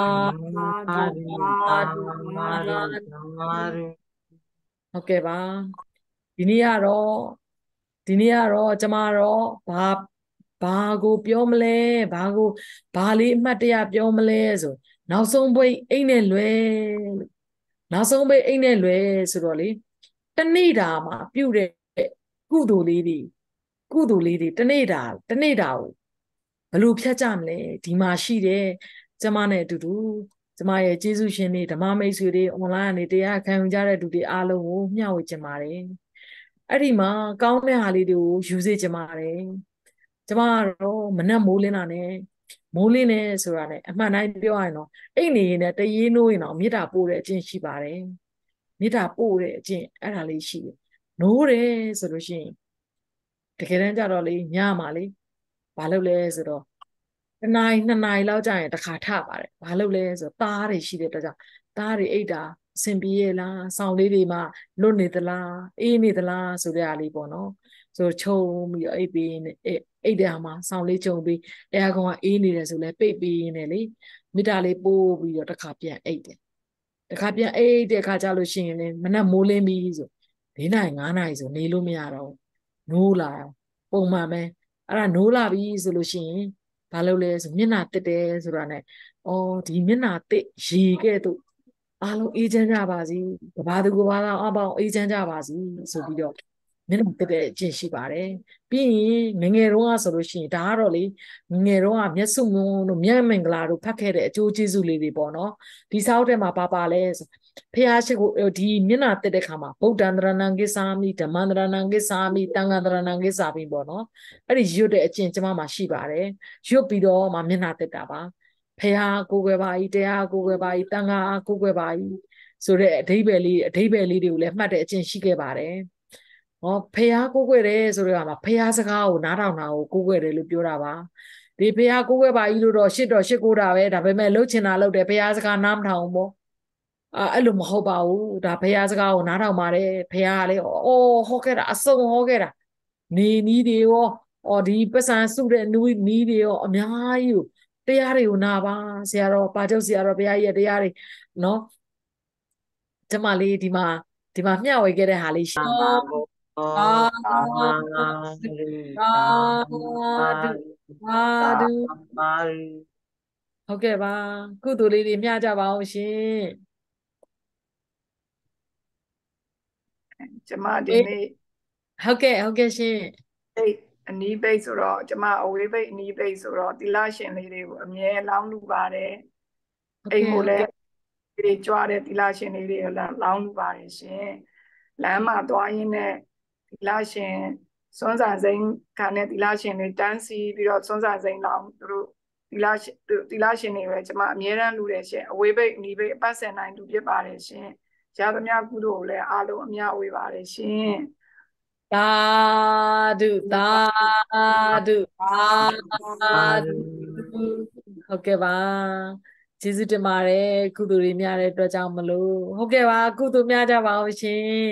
ဟုတ်ကဲ့ပါဒီနေ့ကတော့ကျမတော့ဘာကိုပြောမလဲဘာလေးအမှတ်တရပြောမလဲဆိုနောက်ဆုံးပိတ်အိတ်နဲ့လွယ်နောက်ဆုံးပိတ်အိတ်နဲ့လွယ်ဆိုတော့လေတနေ့တာမှာပြုတဲ့ကုသိုလ်လေးတွေတနေ့တာကိုဘယ်လိုဖြတ်ကြမလဲဒီမှာရှိတယ်ကျမနဲ့အတူတူကျမရဲ့ကျေးဇူးရှင်တွေဓမ္မမိတ်ဆွေတွေ online ကနေတရားခံယူကြတဲ့သူတွေအားလုံးကိုမျှဝေချင်ပါတယ်အဲ့ဒီမှာကောင်းတဲ့ဟာလေးတွေကိုယူစေချင်ပါတယ်ကျမကတော့မနဲ့မိုးလင်းတာနဲ့မိုးလင်းနေဆိုတာနဲ့အမှန်တိုင်းပြောရရင်တော့အိတ်နေရင်လည်းတရေနိုးရင်တော့မေတ္တာပို့တဲ့အကျင့်ရှိပါတယ်မေတ္တာပို့တဲ့အကျင့်အဲ့ဒါလေးရှိတယ်နိုးတယ်ဆိုလို့ရှိရင်တကယ်တမ်းကျတော့လေညမှာလေဘာလုပ်လဲဆိုတော့1 နာရီ 2 နာရီလောက်ကြာရင်တစ်ခါထပါတယ်ဘာလုပ်လဲဆိုတော့သားတွေရှိတဲ့အတွက်ကြောင့်သားတွေအိတ်တာအဆင်ပြေရဲ့လားဆောင်းလေးတွေမှာလွတ်နေသလားအေးနေသလားဆိုတဲ့အားလေးပေါ့နော်ဆိုခြုံပြီးအိတ်ပြီးအိတ်တဲ့မှာဆောင်းလေးခြုံပြီးအဲအကောင်ကအေးနေတယ်ဆိုလဲပိတ်ပြီးနေလေမိတာလေးပိုးပြီးတော့တစ်ခါပြန်အိတ်တယ်တစ်ခါပြန်အိတ်တဲ့အခါကျလို့ရှိရင်လည်းမနက်မိုးလင်းပြီးဆို4 နာရီ 5 နာရီဆိုနေလို့မရတော့နိုးလာပုံမှန်ပဲအဲ့ဒါနိုးလာပြီဆိုလို့ရှိရင်ဘာလုပ်လဲဆိုမျက်နှာတက်တယ်ဆိုတာနဲ့ဒီမျက်နှာတက်ရေခဲ့တို့အားလုံးအေးချမ်းကြပါစေကဘာသူကဘာသာအပေါင်းအေးချမ်းကြပါစေဆိုပြီးတော့မျက်နှာတက်တဲ့အကျင့်ရှိပါတယ်ပြီးရင်ငယ်တုန်းကဆိုလို့ရှိရင်ဒါကတော့လေငယ်တုန်းကမျက်စုံမုံတို့မျက်မင်္ဂလာတို့ဖတ်ခဲ့တဲ့အကျိုးကျေးဇူးလေးတွေပေါ့နော်ဒီစာအုပ်ထဲမှာပါလဲဆိုဖះရှိခိုးဒီမျက်နှာတက်တဲ့ခါမှာဗုဒ္ဓံတရဏံကိသာမိဓမ္မံတရဏံကိသာမိတန်ခါတရဏံကိသာမိပေါ့နော်အဲ့ဒီရွတ်တဲ့အကျင့်ကျမမှာရှိပါတယ်ရွတ်ပြီးတော့မှမျက်နှာတက်တာပါဖះကိုယ်ွယ်ပါဤတရားကိုယ်ွယ်ပါဤတန်ခါကိုယ်ွယ်ပါဤဆိုတဲ့အဓိပ္ပာယ်လေးတွေကိုလည်းမှတ်တဲ့အကျင့်ရှိခဲ့ပါတယ်ဖះကိုယ်ွယ်တယ်ဆိုတော့မှာဖះစကားကိုနားထောင်တာကိုကိုယ်ွယ်တယ်လို့ပြောတာပါဒီဖះကိုယ်ွယ်ပါဤလို့တော့ရှစ်ကိုတာပဲဒါပေမဲ့လှုပ်ချင်တာလှုပ်တယ်ဖះစကားနားမထောင်ဘူးအဲ့လိုမဟုတ်ပါဘူးဒါဘုရားစကားကိုနားထောင်ပါတယ်ဘုရားကလေဟောခဲ့တာအစုံဟောခဲ့တာနေနီးတွေရောဒီပစံစုတဲ့နီးတွေရောအများကြီးကိုတရားတွေကိုနာပါဆရာတော်ပါချုပ်ဆရာတော်ဘုရားရဲ့တရားတွေနော်ကျမလေးဒီမှာမျှဝေခဲ့တဲ့ဟာလေးရှိတယ်ဟုတ်ကဲ့ပါကုသိုလ်လေးတွေမျှကြပါအောင်ရှင်ကျမဒီနေ့ဟုတ်ကဲ့ရှင်အနီးပိတ်ဆိုတော့ကျမအဝေးပိတ်အနီးပိတ်ဆိုတော့သီလရှင်လေးတွေကိုအမြဲလောင်းလူပါတယ်အိမ်ကိုလည်းဒီကြွားတဲ့သီလရှင်လေးတွေကိုလောင်းလူပါတယ်ရှင်လမ်းမှာသွားရင်းနဲ့သီလရှင်စွန်းစာစိမ်းခါနဲ့သီလရှင်တွေတန်းစီပြီးတော့စွန်းစာစိမ်းလောင်းသူတို့သတီလာရှင်တွေပဲကျမအမြဲတမ်းလူတယ်ရှင်အဝေးဘိတ်အနီးဘိတ်အပတ်စဉ်တိုင်းလူဖြစ်ပါတယ်ရှင်ရသမျှကုသိုလ်ကိုလည်းအားလုံးအမြဝေပါတယ်ရှင်သာဓုသာဓုသာဓုဟုတ်ကဲ့ပါကျေးဇူးတင်ပါတယ်ကုသိုလ်တွေများတဲ့အတွက်ကြောင့်မလို့ဟုတ်ကဲ့ပါကုသိုလ်များကြပါအောင်ရှင်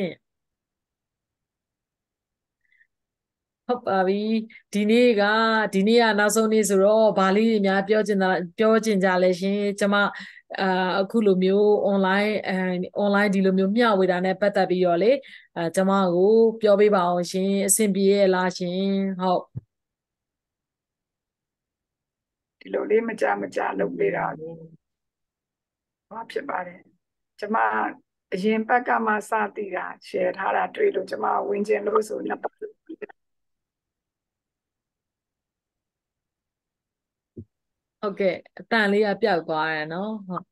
ဟုတ်ပါပြီဒီနေ့ကနောက်ဆုံးနေ့ဆိုတော့ဗာလေးတွေများပြောချင်ကြလဲရှင်ကျမအခုလိုမျိုး online ဒီလိုမျိုးမျှဝေတာနဲ့ပတ်သက်ပြီးတော့လေကျမကိုပြောပေးပါအောင်ရှင်အဆင်ပြေရဲ့လားရှင်ဟုတ်ဒီလိုလေးမကြလုပ်ပေးတာဘာဖြစ်ပါတယ်ကျမအရင်ဘက်ကမှစတည်တာ share ထားတာတွေ့လို့ကျမဝင်ကျင်လို့ဆိုနှစ်ပတ်ဟုတ်ကဲ့အတန်လေးကပျောက်သွားတယ်နော်ဟုတ်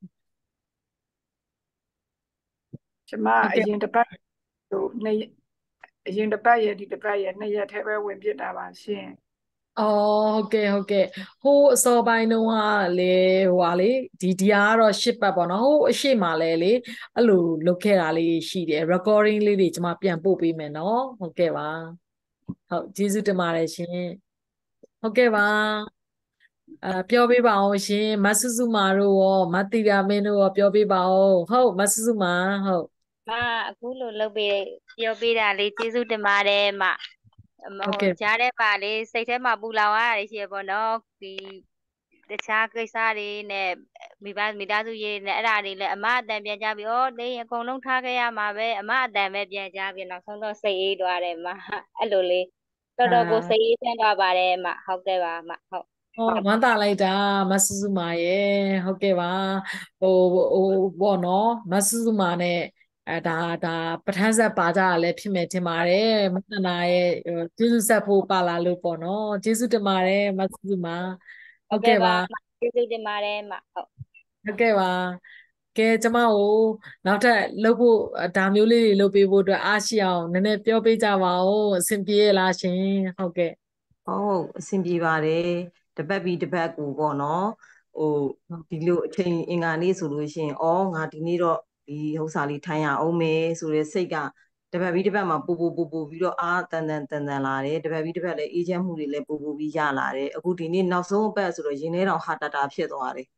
ကျမအရင်တစ်ပတ်ဆိုအရင်တစ်ပတ်ရဲ့ဒီတစ်ပတ်ရဲ့2ရက်ထဲပဲဝင်ပြစ်တာပါရှင်ဟုတ်ကဲ့ဟိုအစောပိုင်းတုန်းကလေဟိုပါလေဒီကတော့10ပတ်ပေါ့နော်ဟိုအရှိမလဲလေအဲ့လိုလုပ်ခဲ့တာလေးရှိတယ် recording လေးတွေကျွန်မပြန်ပို့ပေးမယ်နော်ဟုတ်ကဲ့ပါဟုတ်ကျေးဇူးတင်ပါတယ်ရှင်ဟုတ်ကဲ့ပါပြောပေးပါအောင်ရှင်မဆုစုမာတို့ရောမတိရာမင်းတို့ရောပြောပေးပါအောင်ဟုတ်မဆုစုမာဟုတ်အခုလိုလုပ်ပေးပြောပေးတာလေးကျေးဇူးတင်ပါတယ်မကြားတဲ့ပါလေးစိတ်ထဲမှာပူလောင်ရတယ်ရှိရပေါ့နော်ဒီတခြားကိစ္စတွေနဲ့မိသားစုရေးနဲ့အဲ့ဒါတွေလည်းအမအတန်ပြန်ကြပြီးနေအကုန်လုံးထားခဲ့ရမှာပဲအမအတန်ပဲပြန်ကြပြီးနောက်ဆုံးတော့စိတ်အေးသွားတယ်မအဲ့လိုလေးတော်တော်ကိုစိတ်အေးချမ်းသွားပါတယ်မဟုတ်ကဲ့ပါမဟုတ်ဝမ်းသာလိုက်တာမဆုစုမာရဲ့ဟုတ်ကဲ့ပါဟိုပေါ့နော်မဆုစုမာနဲ့ဒါပဋ္ဌာန်းဆက်ပါကြတာလည်းဖြစ်မယ်ထင်ပါတယ်မသနာရဲ့ကျေးဇူးဆက်ဖို့ပါလာလို့ပေါ့နော်ကျေးဇူးတင်ပါတယ်မဆုစုမာဟုတ်ကဲ့ပါကျေးဇူးတင်ပါတယ်မဟုတ်ကဲ့ပါကဲကျမကိုနောက်ထပ်လုပ်ဖို့ဒါမျိုးလေးတွေလုပ်ပေးဖို့အတွက်အားရှိအောင်နည်းနည်းပြောပေးကြပါဦးအဆင်ပြေရလားရှင်ဟုတ်ကဲ့ဟုတ်အဆင်ပြေပါတယ်တပတ်ပြီးတပတ်ကိုပေါ့နော်ဟိုဒီလိုအချိန်အင်္ဂါနေ့ဆိုလို့ရှိရင်ငါဒီနေ့တော့ဒီဥစ္စာလေးထိုင်ရအောင်မယ်ဆိုတဲ့စိတ်ကတပတ်ပြီးတပတ်မှာပူပြီးတော့အားတန်လာတယ်တပတ်ပြီးတပတ်လည်းအေးချမ်းမှုတွေလည်းပူပြီးရလာတယ်အခုဒီနေ့နောက်ဆုံးအပတ်ဆိုတော့ရင်ထဲတော့ဟာတာဖြစ်သွားတယ်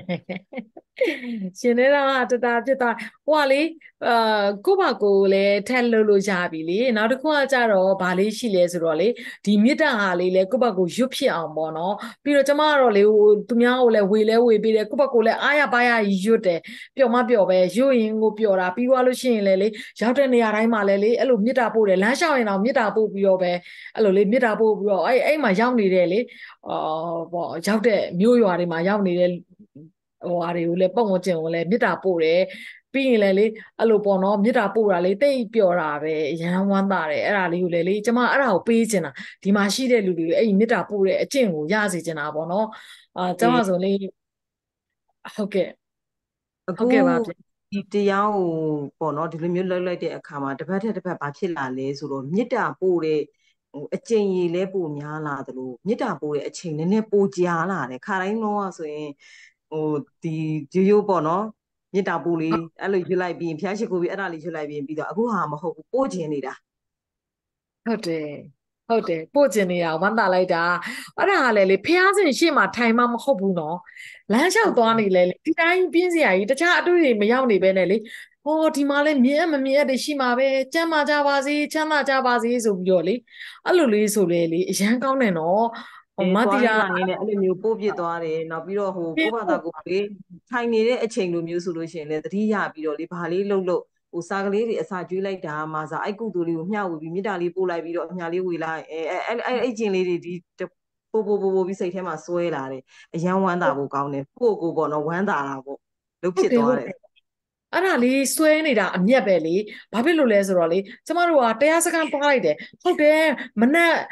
ရှင်နေတော့တတာဖြစ်သွားဟိုကလေကိုပါကိုလည်းထက်လို့ရပြီလေနောက်တစ်ခုကကြတော့ဗာလေးရှိလဲဆိုတော့လေဒီမြစ်တာဟာလေးလဲကိုပါကိုရွတ်ဖြစ်အောင်ပေါ့နော်ပြီးတော့ကျမကတော့လေသူများကိုလည်းဝေပေးတယ်ကိုပါကိုလည်းအားရပါရရွတ်တယ်ပျော်မပျော်ပဲရွတ်ရင်ကိုပျော်တာပြီးသွားလို့ရှိရင်လေရောက်တဲ့နေရာတိုင်းမှာလေအဲ့လိုမြစ်တာပို့တယ်လမ်းလျှောက်ရင်တော့မြစ်တာပို့ပြီးတော့ပဲအဲ့လိုလေမြစ်တာပို့ပြီးတော့အဲ့မှာရောက်နေတဲ့လေပေါ့ရောက်တဲ့မြို့ရွာတွေမှာရောက်နေတဲ့ဟိုဟာတွေကိုလည်းပုံဝန်းကျင်ကိုလည်းမေတ္တာပို့တယ်ပြီးရင်လည်းလေအဲ့လိုပေါ့နော်မေတ္တာပို့တာလေတိတ်ပျော်တာပဲရမ်းဝမ်းသာတယ်အဲ့ဒါလေးကိုလည်းလေကျမအဲ့ဒါကိုပေးချင်တာဒီမှာရှိတဲ့လူတွေအဲ့ဒီမေတ္တာပို့တဲ့အကျင့်ကိုရစေချင်တာပေါ့နော်ကျမဆိုလေဟုတ်ကဲ့အခုဒီတရားကိုပေါ့နော်ဒီလိုမျိုးလောက်လိုက်တဲ့အခါမှာတစ်ပတ်ထက်တစ်ပတ်ဘာဖြစ်လာလဲဆိုတော့မေတ္တာပို့တဲ့အကျင့်ကြီးလဲပိုများလာသလိုမေတ္တာပို့တဲ့အချိန်နည်းနည်းပိုကြာလာတယ်ခါတိုင်းတော့ဆိုရင်ဒီရိုးပေါ့နော်မေတ္တာပို့လေးအဲ့လိုရွတ်လိုက်ပြီးဖျားရှိခိုးပြီးအဲ့ဒါလေးရွတ်လိုက်ပြီးတော့အခုဟာမဟုတ်ဘူးပို့ခြင်းနေတာဟုတ်တယ်ပို့ကျင်နေတာဝမ်းသာလိုက်တာအဲ့ဒါလည်းလေဖះစင်ရှေ့မှာထိုင်မှမဟုတ်ဘူးနော်လမ်းလျှောက်သွားနေလေဒီတိုင်းပြင်းစရာကြီးတခြားအတွေ့တွေမရောက်နေပဲနဲ့လေဒီမှာလည်းမြင်မမြင်ရရှိမှာပဲကျမ်းမာကြပါစေချမ်းသာကြပါစေဆိုပြီးတော့လေအဲ့လိုလေးဆိုလေအရန်ကောင်းတယ်နော်မတိရနေနဲ့အဲ့လိုမျိုးပို့ပြစ်သွားတယ်နောက်ပြီးတော့ကိုဘာသာကိုလေထိုင်နေတဲ့အချိန်လိုမျိုးဆိုလို့ရှိရင်လည်းသတိရပြီးတော့လေဘာလေးလှုပ်စားကလေးတွေအစာကျွေးလိုက်တာမှစားအဲ့ကုသိုလ်လေးကိုမျှဝေပြီးမေတ္တာလေးပို့လိုက်ပြီးတော့အမြလေးဝေလိုက်အဲ့ကျင်လေးတွေဒီပို့ပြီးစိတ်ထဲမှာစွဲလာတယ်အယံဝမ်းသာဖို့ကောင်းတယ်ကိုပေါ့နော်ဝမ်းသာတာပေါ့လှုပ်ဖြစ်သွားတယ်အဲ့ဒါလေးစွဲနေတာအမျက်ပဲလေဘာဖြစ်လို့လဲဆိုတော့လေကျမတို့ကတရားစခန်းသွားလိုက်တယ်ဟုတ်တယ်မနက်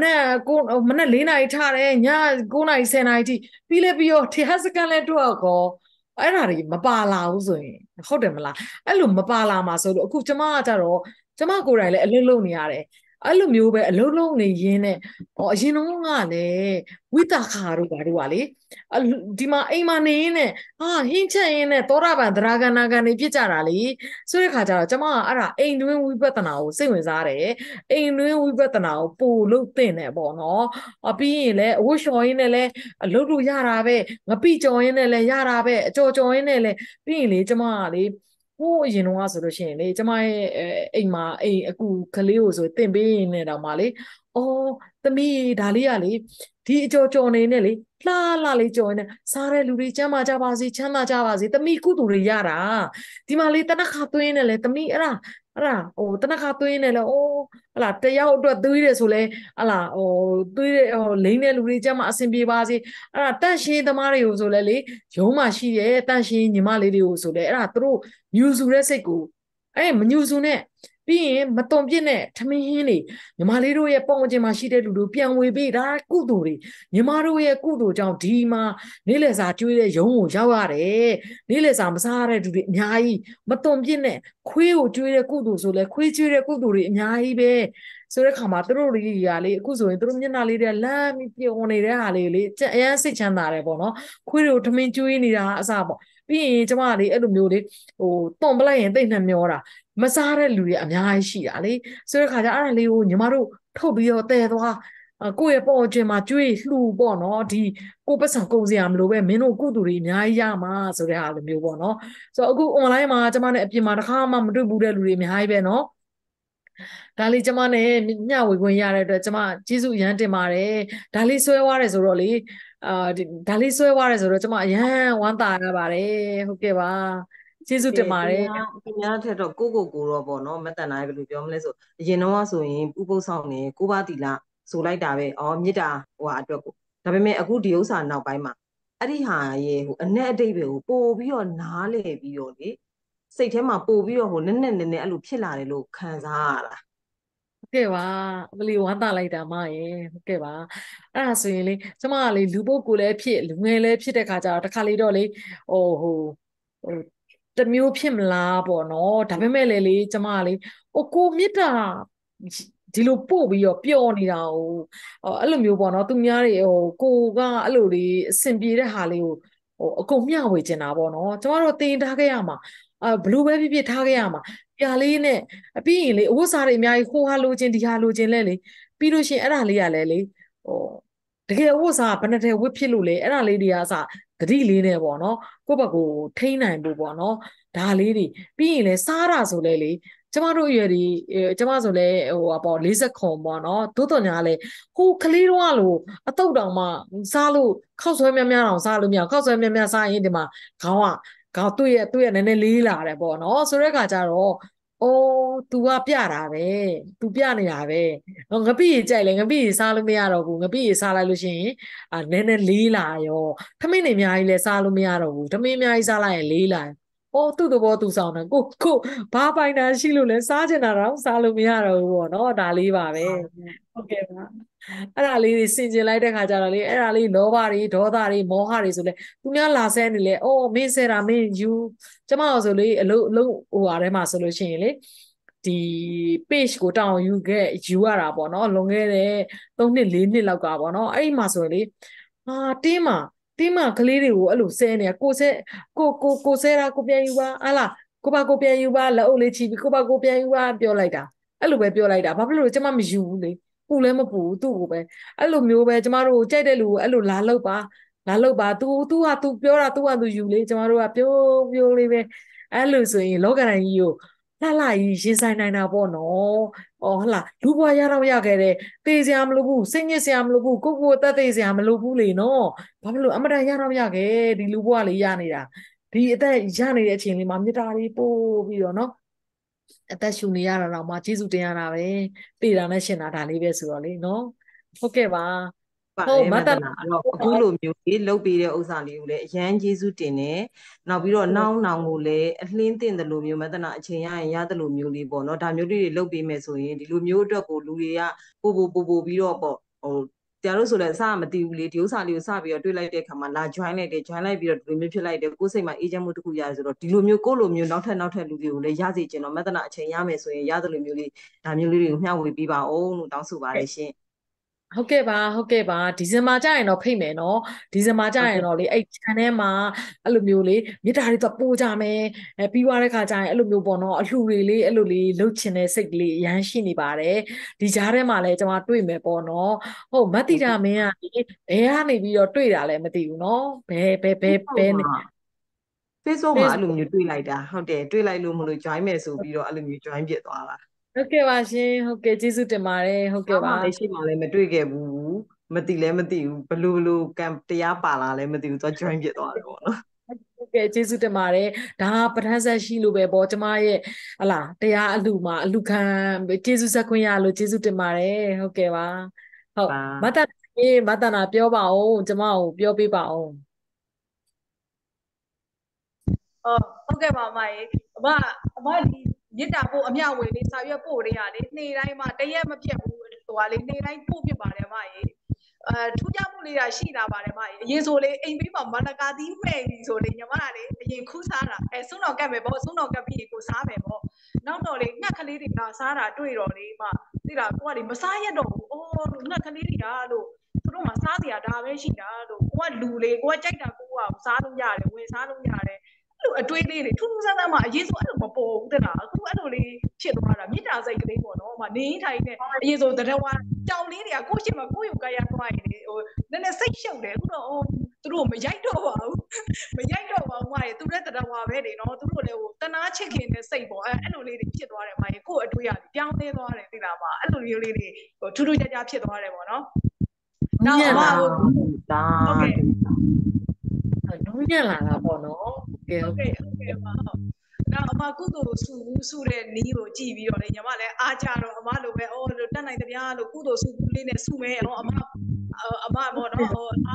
4နာရီထားတယ်ည9နာရီ10နာရီထိပြီးတော့တရားစခန်းလဲတွေ့တော့အဲ့ဒါတွေမပါလာဘူးဆိုရင်ဟုတ်တယ်မလားအဲ့လိုမပါလာမှာဆိုလို့အခုကျမကကြတော့ကျမကိုယ်တိုင်လည်းအလုပ်လုပ်နေရတယ်အဲ့လိုမျိုးပဲအလုံးလုံးနေရင်းနဲ့အရင်တော့ကလည်းဝိတာခါတို့ဘာတို့ကလေဒီမှာအိမ်မှာနေရင်းနဲ့ဟင်းချက်ရင်းနဲ့သောတာပန်သရဂနာဂန်တွေဖြစ်ကြတာလေဆိုတဲ့ခါကျတော့ကျမကအဲ့ဒါအိမ်တွင်းဝိပဿနာကိုစိတ်ဝင်စားတယ်အိမ်တွင်းဝိပဿနာကိုပို့လို့သင့်တယ်ပေါ့နော်ပြီးရင်လည်းအဝတ်လျှော်ရင်းနဲ့လည်းလုပ်လို့ရတာပဲငပိကြော်ရင်းနဲ့လည်းရတာပဲအကြော်ကြော်ရင်းနဲ့လည်းပြီးရင်လေကျမကလေဟိုးအရင်တော့ဆိုလို့ရှိရင်လေကျမရဲ့အိမ်မှာအိမ်အကူကလေးကိုဆိုတင်ပေးနေတော့မှလေအော်သမီးဒါလေးကလေဒီအကျော်ကျော်နေနဲ့လေလှလှလေးကြော်နေစားတဲ့လူတွေကျမ်းမာကြပါစေချမ်းသာကြပါစေသမီးကုသိုလ်တွေရတာဒီမှာလေတနခါသွင်းနေလေသမီးအဲ့ဒါတနခါသွင်းနေလေအိုးဟလာတယောက်အတွက်သွေးတယ်ဆိုလဲဟလာသွေးတဲ့လိမ့်တဲ့လူတွေကျမ်းမာအဆင်ပြေပါစေအဲ့ဒါတန့်ရှင်းသမားတွေကိုဆိုလဲလေရုံးမှရှိတယ်တန့်ရှင်းညီမလေးတွေကိုဆိုလဲအဲ့ဒါသူတို့ညူစုတဲ့စိတ်ကိုမညူစုနဲ့ပြီးရင်မတုံပြစ်နဲ့ထမင်းဟင်းတွေညီမလေးတို့ရဲ့ပုံအကျင်မှာရှိတဲ့လူတို့ပြန်ဝေပေးဒါကုသိုလ်တွေညီမတို့ရဲ့ကုသိုလ်ကြောင့်ဒီမှာနေ့လည်စာကျွေးတဲ့ရုံးကိုရောက်ရတယ်နေ့လည်စာမစားရတဲ့လူတွေအများကြီးမတုံပြစ်နဲ့ခွေးကိုကျွေးတဲ့ကုသိုလ်ဆိုလဲခွေးကျွေးတဲ့ကုသိုလ်တွေအများကြီးပဲဆိုတဲ့ခါမှာသူတို့တွေကလေအခုဆိုရင်သူတို့မျက်နှာလေးတွေလမ်းပြီးပြုံနေတဲ့ဟာလေးလေအရန်စိတ်ချမ်းသာတယ်ပေါ့နော်ခွေးတွေကိုထမင်းကျွေးနေတာအစားပေါ့ပြီးရင်ကျမကလေအဲ့လိုမျိုးလေတွန်ပလိုက်ရင်တိတ်နှမျောတာမစားတဲ့လူတွေအများကြီးရှိတာလေဆိုတဲ့ခါကျအဲ့ဒါလေးကိုညီမတို့ထုတ်ပြီးတော့တည်သွားကိုယ့်ရဲ့ပုံအကျင်မှာကျွေးလှူပေါ့နော်ဒီကိုပတ်စံကုန်စရာမလိုပဲမင်းတို့ကုသိုလ်တွေအများကြီးရမှာဆိုတဲ့ဟာလိုမျိုးပေါ့နော်ဆိုတော့အခု online မှာကျမနဲ့အပြင်မှာတစ်ခါမှမတွေ့ဘူးတဲ့လူတွေအများကြီးပဲနော်ဒါလေးကျမနဲ့မျှဝေခွင့်ရတဲ့အတွက်ကျမကျေးဇူးအရန်တင်ပါတယ်ဒါလေးဆွဲသွားတယ်ဆိုတော့လေဒါလေးဆွဲသွားတယ်ဆိုတော့ကျမအရန်ဝမ်းသာရပါတယ်ဟုတ်ကဲ့ပါကျေးဇူးတင်ပါတယ်သူများထက်တော့ကိုတော့ပေါ့နော်မတန်နိုင်ဘယ်လိုပြောမလဲဆိုအရင်တော့ဆိုရင်ဥပုသ်ဆောင်နေကိုပါတီလာဆိုလိုက်တာပဲမေတ္တာအတွက်ကိုဒါပေမဲ့အခုဒီဥစ္စာနောက်ပိုင်းမှာအဲ့ဒီဟာရဲ့အ내အတိတ်ပဲကိုပို့ပြီးတော့နားလေပြီးတော့လေစိတ်ထဲမှာပို့ပြီးတော့နည်းနည်းအဲ့လိုဖြစ်လာတယ်လို့ခံစားရတာဟုတ်ကဲ့ပါဘလီဝမ်းသာလိုက်တာမရေဟုတ်ကဲ့ပါအဲ့ဒါဆိုရင်လေကျမကလေလူပုဂ္ဂိုလ်လည်းဖြစ်လူငယ်လည်းဖြစ်တဲ့ခါကျတော့တစ်ခါလေတော့လေဟိုတမျိုးဖြစ်မလားပေါ့နော်ဒါပေမဲ့လေကျမကလေကိုမြစ်တာဒီလိုပို့ပြီးတော့ပျော်နေတာအဲ့လိုမျိုးပေါ့နော်သူများတွေကိုကအဲ့လိုလေးအဆင်ပြေတဲ့ဟာလေးကိုအကုန်မျှဝေချင်တာပေါ့နော်ကျမတို့တင်ထားခဲ့ရမှာဘလူးပဲဖြစ်ဖြစ်ထားခဲ့ရမှာပြာလေးနဲ့ပြီးရင်လေအဝတ်စားတွေအများကြီးဟိုဟာလိုချင်ဒီဟာလိုချင်လဲလေပြီးလို့ရှိရင်အဲ့ဒါလေးကလည်းလေတကယ်အဝတ်စားဘယ်နှထည်ဝတ်ဖြစ်လို့လဲအဲ့ဒါလေးတွေကစသတိလေးနဲ့ပေါ့နော်ကိုယ့်ဘက်ကိုထိန်းနိုင်ဖို့ပေါ့နော်ဒါလေးတွေပြီးရင်လေစားတာဆိုလဲလေကျမတို့အရွယ်ဒီကျမဆိုလဲပေါ့40ခုပေါ့နော်သို့တော်ညာလဲဟိုကလေးတော့လို့အတုတ်တောင်မှစားလို့ခောက်ဆွဲများများတောင်စားလို့မရခောက်ဆွဲများများစားရင်ဒီမှာခေါင်းသူ့ရဲ့နည်းနည်းလေးလာတယ်ပေါ့နော်ဆိုတဲ့အခါကျတော့အိုး तू ကပြတာပဲ तू ပြနေတာပဲငပိကြီးကြိုက်လဲငပိကြီးစားလို့မရတော့ဘူးငပိကြီးစားလိုက်လို့ရှိရင်နည်းနည်းလေးလာရောထမင်းတွေအများကြီးလဲစားလို့မရတော့ဘူးထမင်းအများကြီးစားလိုက်ရင်လေးလာသူ့သဘောသူဆောင်တယ်ကိုဘာပိုင်တာရှိလို့လဲစားချင်တာတော့စားလို့မရတော့ဘူးပေါ့နော်ဒါလေးပါပဲဟုတ်ကဲ့ပါအဲ့ဒါလေးတွေစင်ကျင်လိုက်တဲ့ခါကျတော့လေအဲ့ဒါလေးလောဘတွေဒေါသတွေမောဟတွေဆိုလဲသူများလာဆဲနေလေမင်းဆဲတာမင်းယူကျမအောင်ဆိုလေအလုံးဟိုအားထဲမှာဆိုလို့ရှိရင်လေဒီ page ကိုတောင်းယူရတာပေါ့နော်လွန်ခဲ့တဲ့3နှစ်4နှစ်လောက်ကပေါ့နော်အဲ့ဒီမှာဆိုရင်လေတင်းမှာကလေးတွေကိုအဲ့လိုဆဲနေကိုဆဲတာကိုပြန်ယူပါဟာလားကိုပါကိုပြန်ယူပါလက်အုပ်လေးချီပြီးကိုပါကိုပြန်ယူပါပြောလိုက်တာအဲ့လိုပဲပြောလိုက်တာဘာဖြစ်လို့ကျမမယူဘူးလေပူလည်းမပူသူ့ကိုပဲအဲ့လိုမျိုးပဲကျမတို့ကြိုက်တဲ့လူကိုအဲ့လိုလာလောက်ပါ तू ဟာ तू ပြောတာ तू ဟာ तू ယူလေကျမတို့ကပြောလေးပဲအဲ့လိုဆိုရင်လောကတိုင်းကြီးကိုလှကြီးရင်ဆိုင်နိုင်တာပေါ့နော်ဟုတ်လားလူဘွားရတော့ရခဲ့တဲ့သေစရာမလိုဘူးစိတ်ညစ်စရာမလိုဘူးကိုအသက်သေစရာမလိုဘူးလေနော်ဘာဖြစ်လို့အမတန်ရတော့ရခဲ့ဒီလူဘွားလေးရနေတာဒီအသက်ရနေတဲ့အချိန်လေးမှာမြေတားလေးပို့ပြီးတော့နော်အသက်ရှူနေရတာတော့မှကျေးဇူးတင်ရတာပဲတေးတာနဲ့ရှင်တာဒါလေးပဲဆိုတော့လေနော်ဟုတ်ကဲ့ပါဟုတ်မတနာအဲ့တော့အခုလိုမျိုးလေးလုပ်ပေးတဲ့ဥစ္စာလေးကိုလည်းအရန်ကျေးဇူးတင်တယ်နောက်ပြီးတော့နောင်ကိုလည်းအလင်းတင်တယ်လို့မျိုးမတနာအချိန်ရရင်ရတယ်လို့မျိုးလေးပေါ့နော်ဒါမျိုးလေးတွေလုပ်ပေးမယ်ဆိုရင်ဒီလိုမျိုးအတွက်ကိုလူတွေကပို့ပြီးတော့ပေါ့တရားလို့ဆိုလဲအစားမတည်ဘူးလေဒီဥစ္စာလေးကိုစပြီးတော့တွေးလိုက်တဲ့အခါမှာလာ join လိုက်တယ် join လိုက်ပြီးတော့ဒီလိုမျိုးဖြစ်လိုက်တယ်ကိုယ်စိတ်မှာ agent မှုတစ်ခုရတယ်ဆိုတော့ဒီလိုမျိုးကိုလိုမျိုးနောက်ထပ်လူတွေကိုလည်းရစေချင်တော့မတနာအချိန်ရမယ်ဆိုရင်ရတယ်လို့မျိုးလေးဒါမျိုးလေးတွေကိုမျှဝေပေးပါအောင်လို့တောင်းဆိုပါတယ်ရှင်ဟုတ်ကဲ့ပါဒီဇင်ဘာကျရင်တော့ဖိတ်မယ်နော်ဒီဇင်ဘာကျရင်တော့လေအဲ့ channel မှာအဲ့လိုမျိုးလေမြေတားတွေတော့ပို့ကြမယ်ပြီးသွားတဲ့ခါကျရင်အဲ့လိုမျိုးပေါ့နော်အလှူတွေလေးအဲ့လိုလေးလှုပ်ချင်တဲ့စိတ်ကလေးအရန်ရှိနေပါတယ်ဒီကြားထဲမှာလည်းကျွန်မတွေ့မယ်ပေါ့နော်ဟုတ်မတ်တီတာမင်းကနေဘယ်ကနေပြီးတော့တွေ့တာလဲမသိဘူးနော်ဘယ် Facebook မှာအဲ့လိုမျိုးတွေ့လိုက်တာဟုတ်တယ်တွေ့လိုက်လို့မလို့ join မယ်ဆိုပြီးတော့အဲ့လိုမျိုး join ဖြစ်သွားတာဟုတ်ကဲ့ပါရှင်ဟုတ်ကဲ့ကျေးဇူးတင်ပါတယ်ဟုတ်ကဲ့ပါလည်းရှိမှလည်းမတွေ့ခဲ့ဘူးမသိဘူးဘလို့ကံတရားပါလာလဲမသိဘူးသူ join ဖြစ်သွားတယ်ပေါ့နော်ဟုတ်ကဲ့ကျေးဇူးတင်ပါတယ်ဒါပထမဆက်ရှိလို့ပဲပေါ့ကျမရဲ့ဟလာတရားအလူမှာအလူခံကျေးဇူးဆက်ခွင့်ရလို့ကျေးဇူးတင်ပါတယ်ဟုတ်ကဲ့ပါဟုတ်မတနာပြောပါဦးကျမကိုပြောပေးပါဦးဟုတ်ကဲ့ပါအမရေအမဒီမြစ်တာပို့အမျှဝေလေးစာရွက်ပို့တွေရလေနေ့တိုင်းမှတရက်မပြတ်ဘူးဟိုဟာလေနေ့တိုင်းပို့ဖြစ်ပါတယ်အမရေထူးခြားမှုလေးရှိလာပါတယ်အမရေအရင်ဆိုလေအိမ်ဘေးမှာမနကာသီးမဲ့ပြီဆိုလေညီမလေအရင်ခူးစားတာဆုံးတော်ကတ်မယ်ပေါ့ဆုံးတော်ကတ်ပြီးကိုစားမယ်ပေါ့နောက်တော့လေငှက်ကလေးတွေကစားတာတွေ့တော့လေသိလားကိုကလေမစားရတော့ဘူးအိုးငှက်ကလေးတွေကလို့သူတို့မှစားစရာဒါပဲရှိတာလို့ကိုကလူလေကိုကကြိုက်တာကိုကစားလို့ရတယ်ဝင်စားလို့ရတယ်အတွေးလေးတွေထူးထူးဆန်းဆန်းမှအရေးဆိုအဲ့လိုမပေါ်ဘူးတလားအခုအဲ့လိုလေးဖြစ်သွားတာမြစ်တာစိတ်ကလေးပေါ့နော်နေထိုင်နေအရေးဆိုတရဝါကြောင်လေးတွေကကိုရှိမှကိုယူကြရသွားရင်လေဟိုနည်းနည်းစိတ်ရှုပ်တယ်အခုတော့သူတို့မရိုက်တော့ပါဘူးမရိုက်တော့ပါဘူးမရေသူလည်းတရဝါပဲလေနော်သူတို့လည်းဟိုတနာချစ်ခင်တဲ့စိတ်ပေါ့အဲ့လိုလေးတွေဖြစ်သွားတယ်မရေကိုအတွေးရပြောင်းလဲသွားတယ်သိလားမအဲ့လိုမျိုးလေးတွေဟိုထူးထူးခြားခြားဖြစ်သွားတယ်ပေါ့နော်နောက်အမဟုတ်ကဲ့လုံးညံ့လာတာပေါ့နော်ဟုတ်ကဲ့ပါနောက်အမကုသိုလ်စုတဲ့နီးကိုကြည့်ပြီးတော့လေညီမလည်းအားကြတော့အမလိုပဲတက်နိုင်တပြားလို့ကုသိုလ်စုလေးနဲ့စုမဲအမပေါ့နော်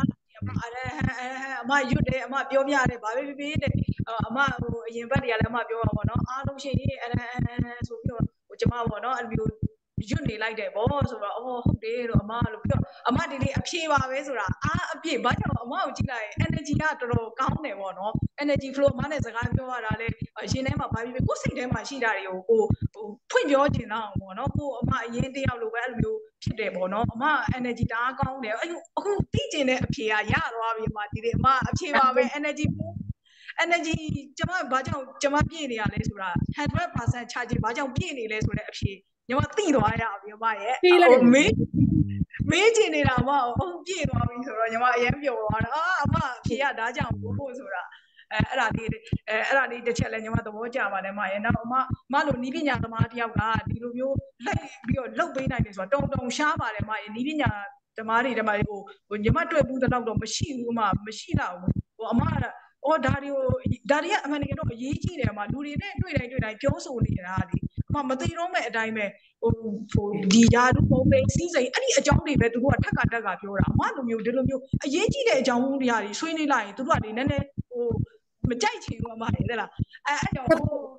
အမရွတ်တယ်အမပြောပြတယ်ဘာပဲဖြစ်ဖြစ်တဲ့အမဟိုအရင်ဘက်တွေကလည်းအမပြောပါပေါ့နော်အားလုံးရှိရင်ဆိုပြီးတော့ဟိုကျမပေါ့နော်အဲ့လိုမျိုးရွတ်နေလိုက်တယ်ဗောဆိုတော့ဟုတ်တယ်လို့အမလို့ပြောအမဒီလေးအဖြေပါပဲဆိုတာအားအပြည့်ဘာကြောင့်အမကိုကြည့်လိုက်ရင် energy ကတော်တော်ကောင်းတယ်ဗောနော် energy flow အမနဲ့စကားပြောရတာလေရင်ထဲမှာဘာဖြစ်ဖြစ်ကိုယ်စိတ်ထဲမှာရှိတာတွေကိုဖွင့်ပြောချင်တာဗောနော်ကိုအမအရင်တယောက်လိုပဲအဲ့လိုမျိုးဖြစ်တယ်ဗောနော်အမ energy တအားကောင်းတယ်အခုသိကျင်တဲ့အဖြေကရသွားပြီအမဒီလေးအမအဖြေပါပဲ energy ကျမဘာကြောင့်ကျမပြည့်နေရလဲဆိုတာ 100% charge ဘာကြောင့်ပြည့်နေလဲဆိုတဲ့အဖြေညီမသိသွားရပြီအမရဲ့မေးချင်နေတာမဟုတ်ပြည့်သွားပြီဆိုတော့ညီမအရင်ပြောသွားတာအမအဖြေကဒါကြောင့်ဖို့ဆိုတာအဲ့ဒါလေးတစ်ချက်လဲညီမသဘောကျပါတယ်မရဲ့နောက်မလို့နီးပညာသမားတယောက်ကဒီလိုမျိုးလိုက်ပြီးတော့လှုပ်ပေးနိုင်တယ်ဆိုတော့တုံရှားပါတယ်မရဲ့နီးပညာသမားတွေဟိုညီမတွေ့ဘူးတော့မရှိဘူးမရှိတော့ဘူးဟိုအမဒါတွေကအမှန်တကယ်တော့အရေးကြီးတယ်လူတွေနဲ့တွေ့တိုင်းပြောဆိုနေတာလေမသိတော့မဲ့အတိုင်းပဲဟိုဒီယာတို့ပုံပိန်စီးစိမ်အဲ့ဒီအကြောင်းတွေပဲသူတို့ကထက်ကပြောတာအမလိုမျိုးဒီလိုမျိုးအရေးကြီးတဲ့အကြောင်းတွေဟာဆွေးနွေးလိုက်ရင်သူတို့ကနည်းနည်းဟိုမကြိုက်ချင်ဘူးအမလေလားအဲ့ကြောင့်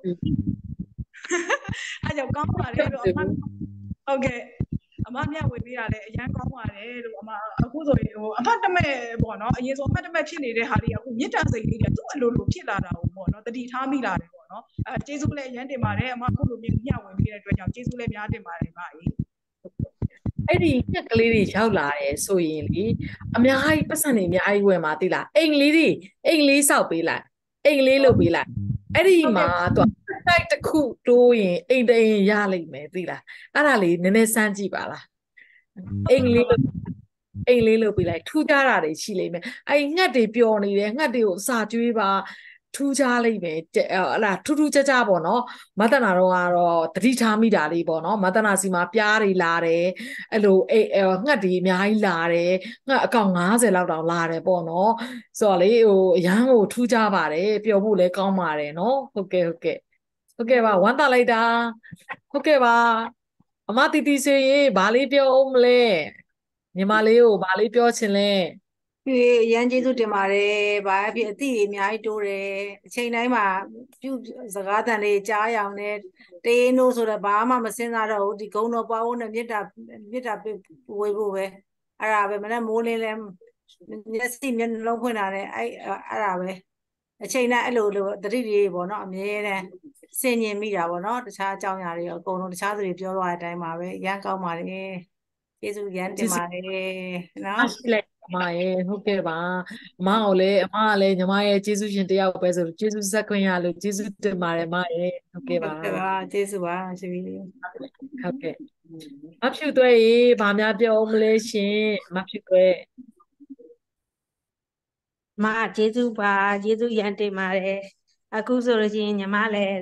ကောင်းပါလေလို့ဟုတ်ကဲ့အမမျှဝေပေးတာလည်းအရန်ကောင်းပါတယ်လို့အမအခုဆိုရင်ဟိုအဖတ်တမဲ့ပေါ့နော်အရင်ဆိုအဖတ်တမဲ့ဖြစ်နေတဲ့ဟာတွေအခုမြစ်တာစိတ်လေးတွေသူ့အလိုလိုဖြစ်လာတာပေါ့နော်တတိထားမိလာတယ်ပေါ့နော်ကျေးဇူးလည်းအရန်တင်ပါတယ်အမအခုလိုမျှဝေပေးတဲ့အတွက်ကြောင့်ကျေးဇူးလည်းများတင်ပါတယ်ဗျာအဲ့ဒီညက်ကလေးတွေရောက်လာတယ်ဆိုရင်လေအများကြီးပတ်စံနေအများကြီးဝင်มาသိလားအိမ်လေးဆောက်ပေးလိုက်အိမ်လေးလုပ်ပေးလိုက်အဲ့ဒီမှာသူတိုက်တစ်ခုတိုးရင်အိမ်တအိမ်ရလိမ့်မယ်သိလားအဲ့ဒါလေးနည်းနည်းစမ်းကြည့်ပါလားအိမ်လေးလုပ်ပေးလိုက်ထူးခြားတာတွေရှိလိမ့်မယ်အဲ့ငှက်တွေပျော်နေတယ်ငှက်တွေကိုစာကျွေးပါထူးခြားလိမ့်မယ်ဟလာထူးထူးခြားခြားပေါ့နော်မတနာတော့ကတော့တတိထားမိတာလေးပေါ့နော်မတနာစီမှာပြားတွေလာတယ်အဲ့လိုငှက်တွေအများကြီးလာတယ်ငှက်အကောင်90လောက်တောင်လာတယ်ပေါ့နော်ဆိုတော့လေဟိုအရန်ကိုထူးခြားပါတယ်ပျော်ဖို့လည်းကောင်းပါတယ်နော်ဟုတ်ကဲ့ပါဝမ်းသာလိုက်တာဟုတ်ကဲ့ပါအမတီဆိုရင်ဘာလေးပြောအောင်မလဲညီမလေးကိုဘာလေးပြောချင်လဲအရန်ကျေးဇူးတင်ပါတယ်။ဘာဖြစ်အသည့်အများကြီးတိုးတယ်။အချိန်တိုင်းမှာပြုစကားတန်လေးကြားရအောင်နဲ့တေးနိုးဆိုတော့ဘာမှမစင်စားတော့ဘူးဒီကုန်းတော်ပွားဖို့နဲ့မြစ်တာဝေဖို့ပဲအဲ့ဒါပဲမနေ့မိုးလင်းလဲမျက်စိမျက်လုံးဖွင့်လာတယ်အဲ့ဒါပဲအချိန်နဲ့အဲ့လိုတတိတွေပေါ့နော်အမြဲတမ်းဆင်ញင်မိတာပေါ့နော်တခြားအကြောင်းအရာတွေအကုန်လုံးတခြားသူတွေပြောသွားတဲ့အတိုင်းပါပဲရမ်းကောင်းပါတယ်ကျေးဇူးရမ်းတင်ပါတယ်နော်ရှိလိုက်အမရဲ့ဟုတ်ကဲ့ပါအမကိုလည်းအမကလည်းညီမရဲ့ကျေးဇူးရှင်တယောက်ပဲဆိုကျေးဇူးဆက်ခွင့်ရလို့ကျေးဇူးတင်ပါတယ်အမရဲ့ဟုတ်ကဲ့ပါကျေးဇူးပါရှင်ဟုတ်ကဲ့မဖြူသွဲရေဗာများပြောမလဲရှင်မဖြူသွဲကျေးဇူးပါကျေးဇူးရမ်းတင်ပါတယ်အခုဆိုလို့ရှိရင်ညီမလည်း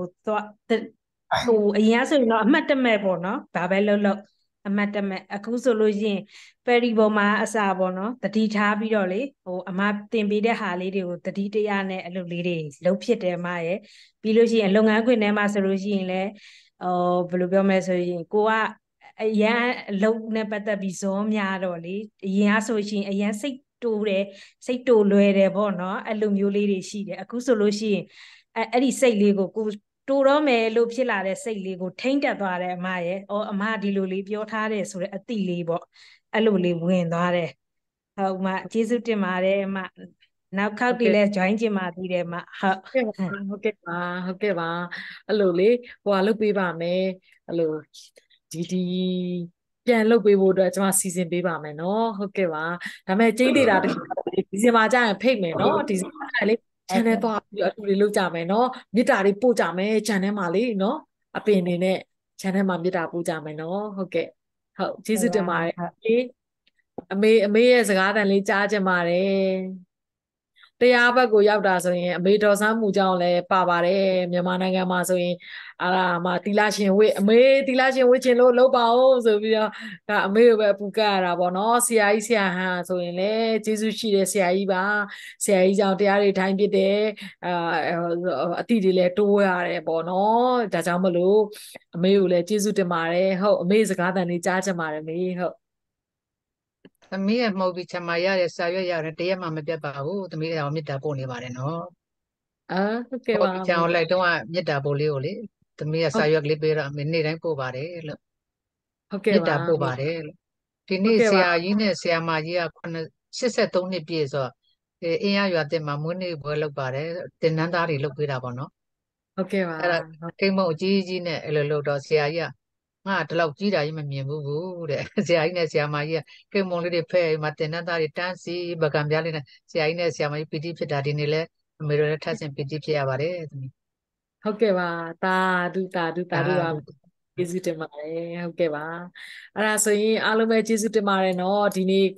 အရင်ဆိုရင်တော့အမှတ်တမဲ့ပေါ့နော်ဒါပဲလို့အမှတ်တမဲ့အခုဆိုလို့ရှိရင်ပယ်ရီပေါ်မှာအစာပေါ့နော်တတိထားပြီးတော့လေအမတင်ပေးတဲ့ဟာလေးတွေကိုတတိတရားနဲ့အလုပ်လေးတွေလုပ်ဖြစ်တယ်မရဲ့ပြီးလို့ရှိရင်လုပ်ငန်းခွင်ထဲမှာဆိုလို့ရှိရင်လည်းဘယ်လိုပြောမလဲဆိုရင်ကိုကအရန်အလုပ်နဲ့ပတ်သက်ပြီးဇောများတော့လေအရင်ကဆိုရှင်အရန်စိတ်တိုးတယ်စိတ်တိုလွယ်တယ်ပေါ့နော်အဲ့လိုမျိုးလေးတွေရှိတယ်အခုဆိုလို့ရှိရင်အဲ့ဒီစိတ်လေးကိုတိုးတော့မယ်လို့ဖြစ်လာတဲ့စိတ်လေးကိုထိမ့်တက်သွားတယ်အမရဲ့အမဒီလိုလေးပြောထားတယ်ဆိုတဲ့အတိလေးပေါ့အဲ့လိုလေးဝင်သွားတယ်ဟုတ်မကျေးဇူးတင်ပါတယ်အမနောက်ခေါက်တည်းလဲ join ကျင်ပါသေးတယ်မဟုတ်ကဲ့ပါဟုတ်ကဲ့ပါအဲ့လိုလေဟိုလုပ်ပေးပါမယ်အဲ့လိုဒီပြန်လုပ်ပေးဖို့အတွက်ကျွန်မစီစဉ်ပေးပါမယ်နော်ဟုတ်ကဲ့ပါဒါပေမဲ့ကျင်းသေးတာဒီဇင်ဘာကျရင်ဖိတ်မယ်နော်ဒီဇင်ဘာကျရင်လေ channel သွားပြီးအတူတွေလုပ်ကြမယ်နော်မေတ္တာတွေပို့ကြမယ် channel မှာလေနော်အပင်နေနဲ့ channel မှာမေတ္တာပို့ကြမယ်နော်ဟုတ်ကဲ့ဟုတ်ကျေးဇူးတင်ပါတယ်အမေရဲ့စကားတန်လေးကြားချင်ပါတယ်တရားဘက်ကိုရောက်တာဆိုရင်အမေတော်ဆန်းမူကြောင့်လည်းပါပါတယ်မြန်မာနိုင်ငံမှာဆိုရင်အာမှာတီလာရှင်ဝိအမေတီလာရှင်ဝိချင်လို့လုပ်ပါဦးဆိုပြီးတော့ဒါအမေကိုပဲပူကရတာပေါ့နော်ဆရာကြီးဆရာဟန်ဆိုရင်လည်းကျေးဇူးရှိတဲ့ဆရာကြီးပါဆရာကြီးကြောင့်တရားတွေထိုင်ပြတယ်အတိတွေလည်းတိုးရတယ်ပေါ့နော်ဒါကြောင့်မလို့အမေကိုလည်းကျေးဇူးတင်ပါတယ်ဟုတ်အမေစကားတန်လေးကြားချင်ပါတယ်မေဟုတ်သမီးရဲ့မှုတ်ပြီးချမရတဲ့စာရွက်ရတယ်တရက်မှမပြတ်ပါဘူးသမီးကတော့မေတ္တာပို့နေပါတယ်နော်ဟုတ်ကဲ့ပါချောင်းလိုက်တော့မေတ္တာပို့လေးကိုလေသမီးကစာရွက်ကလေးပေးတော့နေ့တိုင်းပို့ပါတယ်လို့ဟုတ်ကဲ့ပါမေတ္တာပို့ပါတယ်လို့ဒီနေ့ဆရာကြီးနဲ့ဆရာမကြီးက83နှစ်ပြည့်ဆိုတော့အင်းရရွာတင်မှာမွေးနေ့ပွဲလုပ်ပါတယ်တင်နန်းသားတွေလုပ်ပေးတာပေါ့နော်ဟုတ်ကဲ့ပါအဲ့ဒါကိမ့်မုတ်အကြီးကြီးနဲ့အဲ့လိုလုပ်တော့ဆရာကြီးကငါတလောက်ကြီးတာကြီးမမြင်ဘူးတဲ့ဆရာကြီးနဲ့ဆရာမကြီးကကိမ့်မုံလေးတွေဖဲ့မှာတင်နန်းသားတွေတန်းစီပကံပြားလေးနဲ့ဆရာကြီးနဲ့ဆရာမကြီးပီတိဖြစ်တာဒီနေ့လဲအမေတို့လည်းထပ်ဆင်ပီတိဖြစ်ရပါတယ်သမီးဟုတ်ကဲ့ပါတာဒုပါကျေးဇူးတင်ပါတယ်ဟုတ်ကဲ့ပါအဲ့ဒါဆိုရင်အားလုံးပဲကျေးဇူးတင်ပါတယ်เนาะဒီနေ့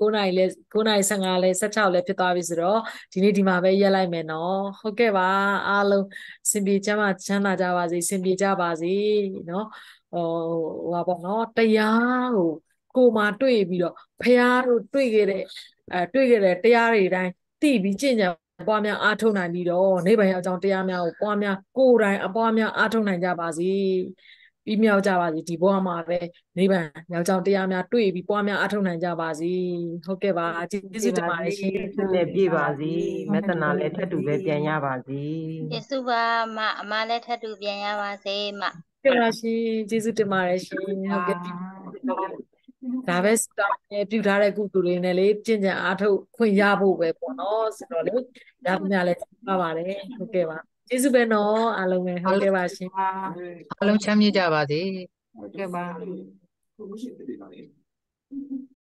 9:15လဲ16လဲဖြစ်သွားပြီဆိုတော့ဒီနေ့ဒီမှာပဲရက်လိုက်မယ်เนาะဟုတ်ကဲ့ပါအားလုံးစင်ပြေချမ်းသာကြပါစေစင်ပြေကြပါစေเนาะဟိုဟာပေါ့เนาะတရားကိုမှတွေ့ပြီးတော့ဖះတို့တွေ့ခဲ့တဲ့တရားတွေတိုင်းသိပြီးကျင့်ကြံပွားများအားထုတ်နိုင်ပြီးတော့နိဗ္ဗာန်ရောက်ကြောင်းတရားများကိုပွားများကိုယ်တိုင်အပွားများအားထုတ်နိုင်ကြပါစေပြီးမြောက်ကြပါစေဒီဘဝမှာပဲနိဗ္ဗာန်ရောက်ကြောင်းတရားများတွေ့ပြီးပွားများအားထုတ်နိုင်ကြပါစေဟုတ်ကဲ့ပါကျေးဇူးတင်ပါတယ်ရှင်နဲ့ပြည့်ပါစေမေတ္တနာလည်းထပ်တူပဲပြန်ရပါစေကျေးဇူးပါအမလည်းထပ်တူပြန်ရပါစေဟုတ်ကဲ့ပါရှင်ကျေးဇူးတင်ပါတယ်ရှင်ဟုတ်ကဲ့ဒါပဲစတာနဲ့ပြုထားတဲ့ကုသိုလ်တွေနဲ့လေကျင့်ကြံအားထုတ်ခွင့်ရဖို့ပဲပေါ့နော်ဆိုတော့လေရပါများလဲပါပါတယ်ဟုတ်ကဲ့ပါကျေးဇူးပဲနော်အားလုံးပဲဟုတ်ကဲ့ပါရှင်အားလုံးချမ်းမြေ့ကြပါစေဟုတ်ကဲ့ပါ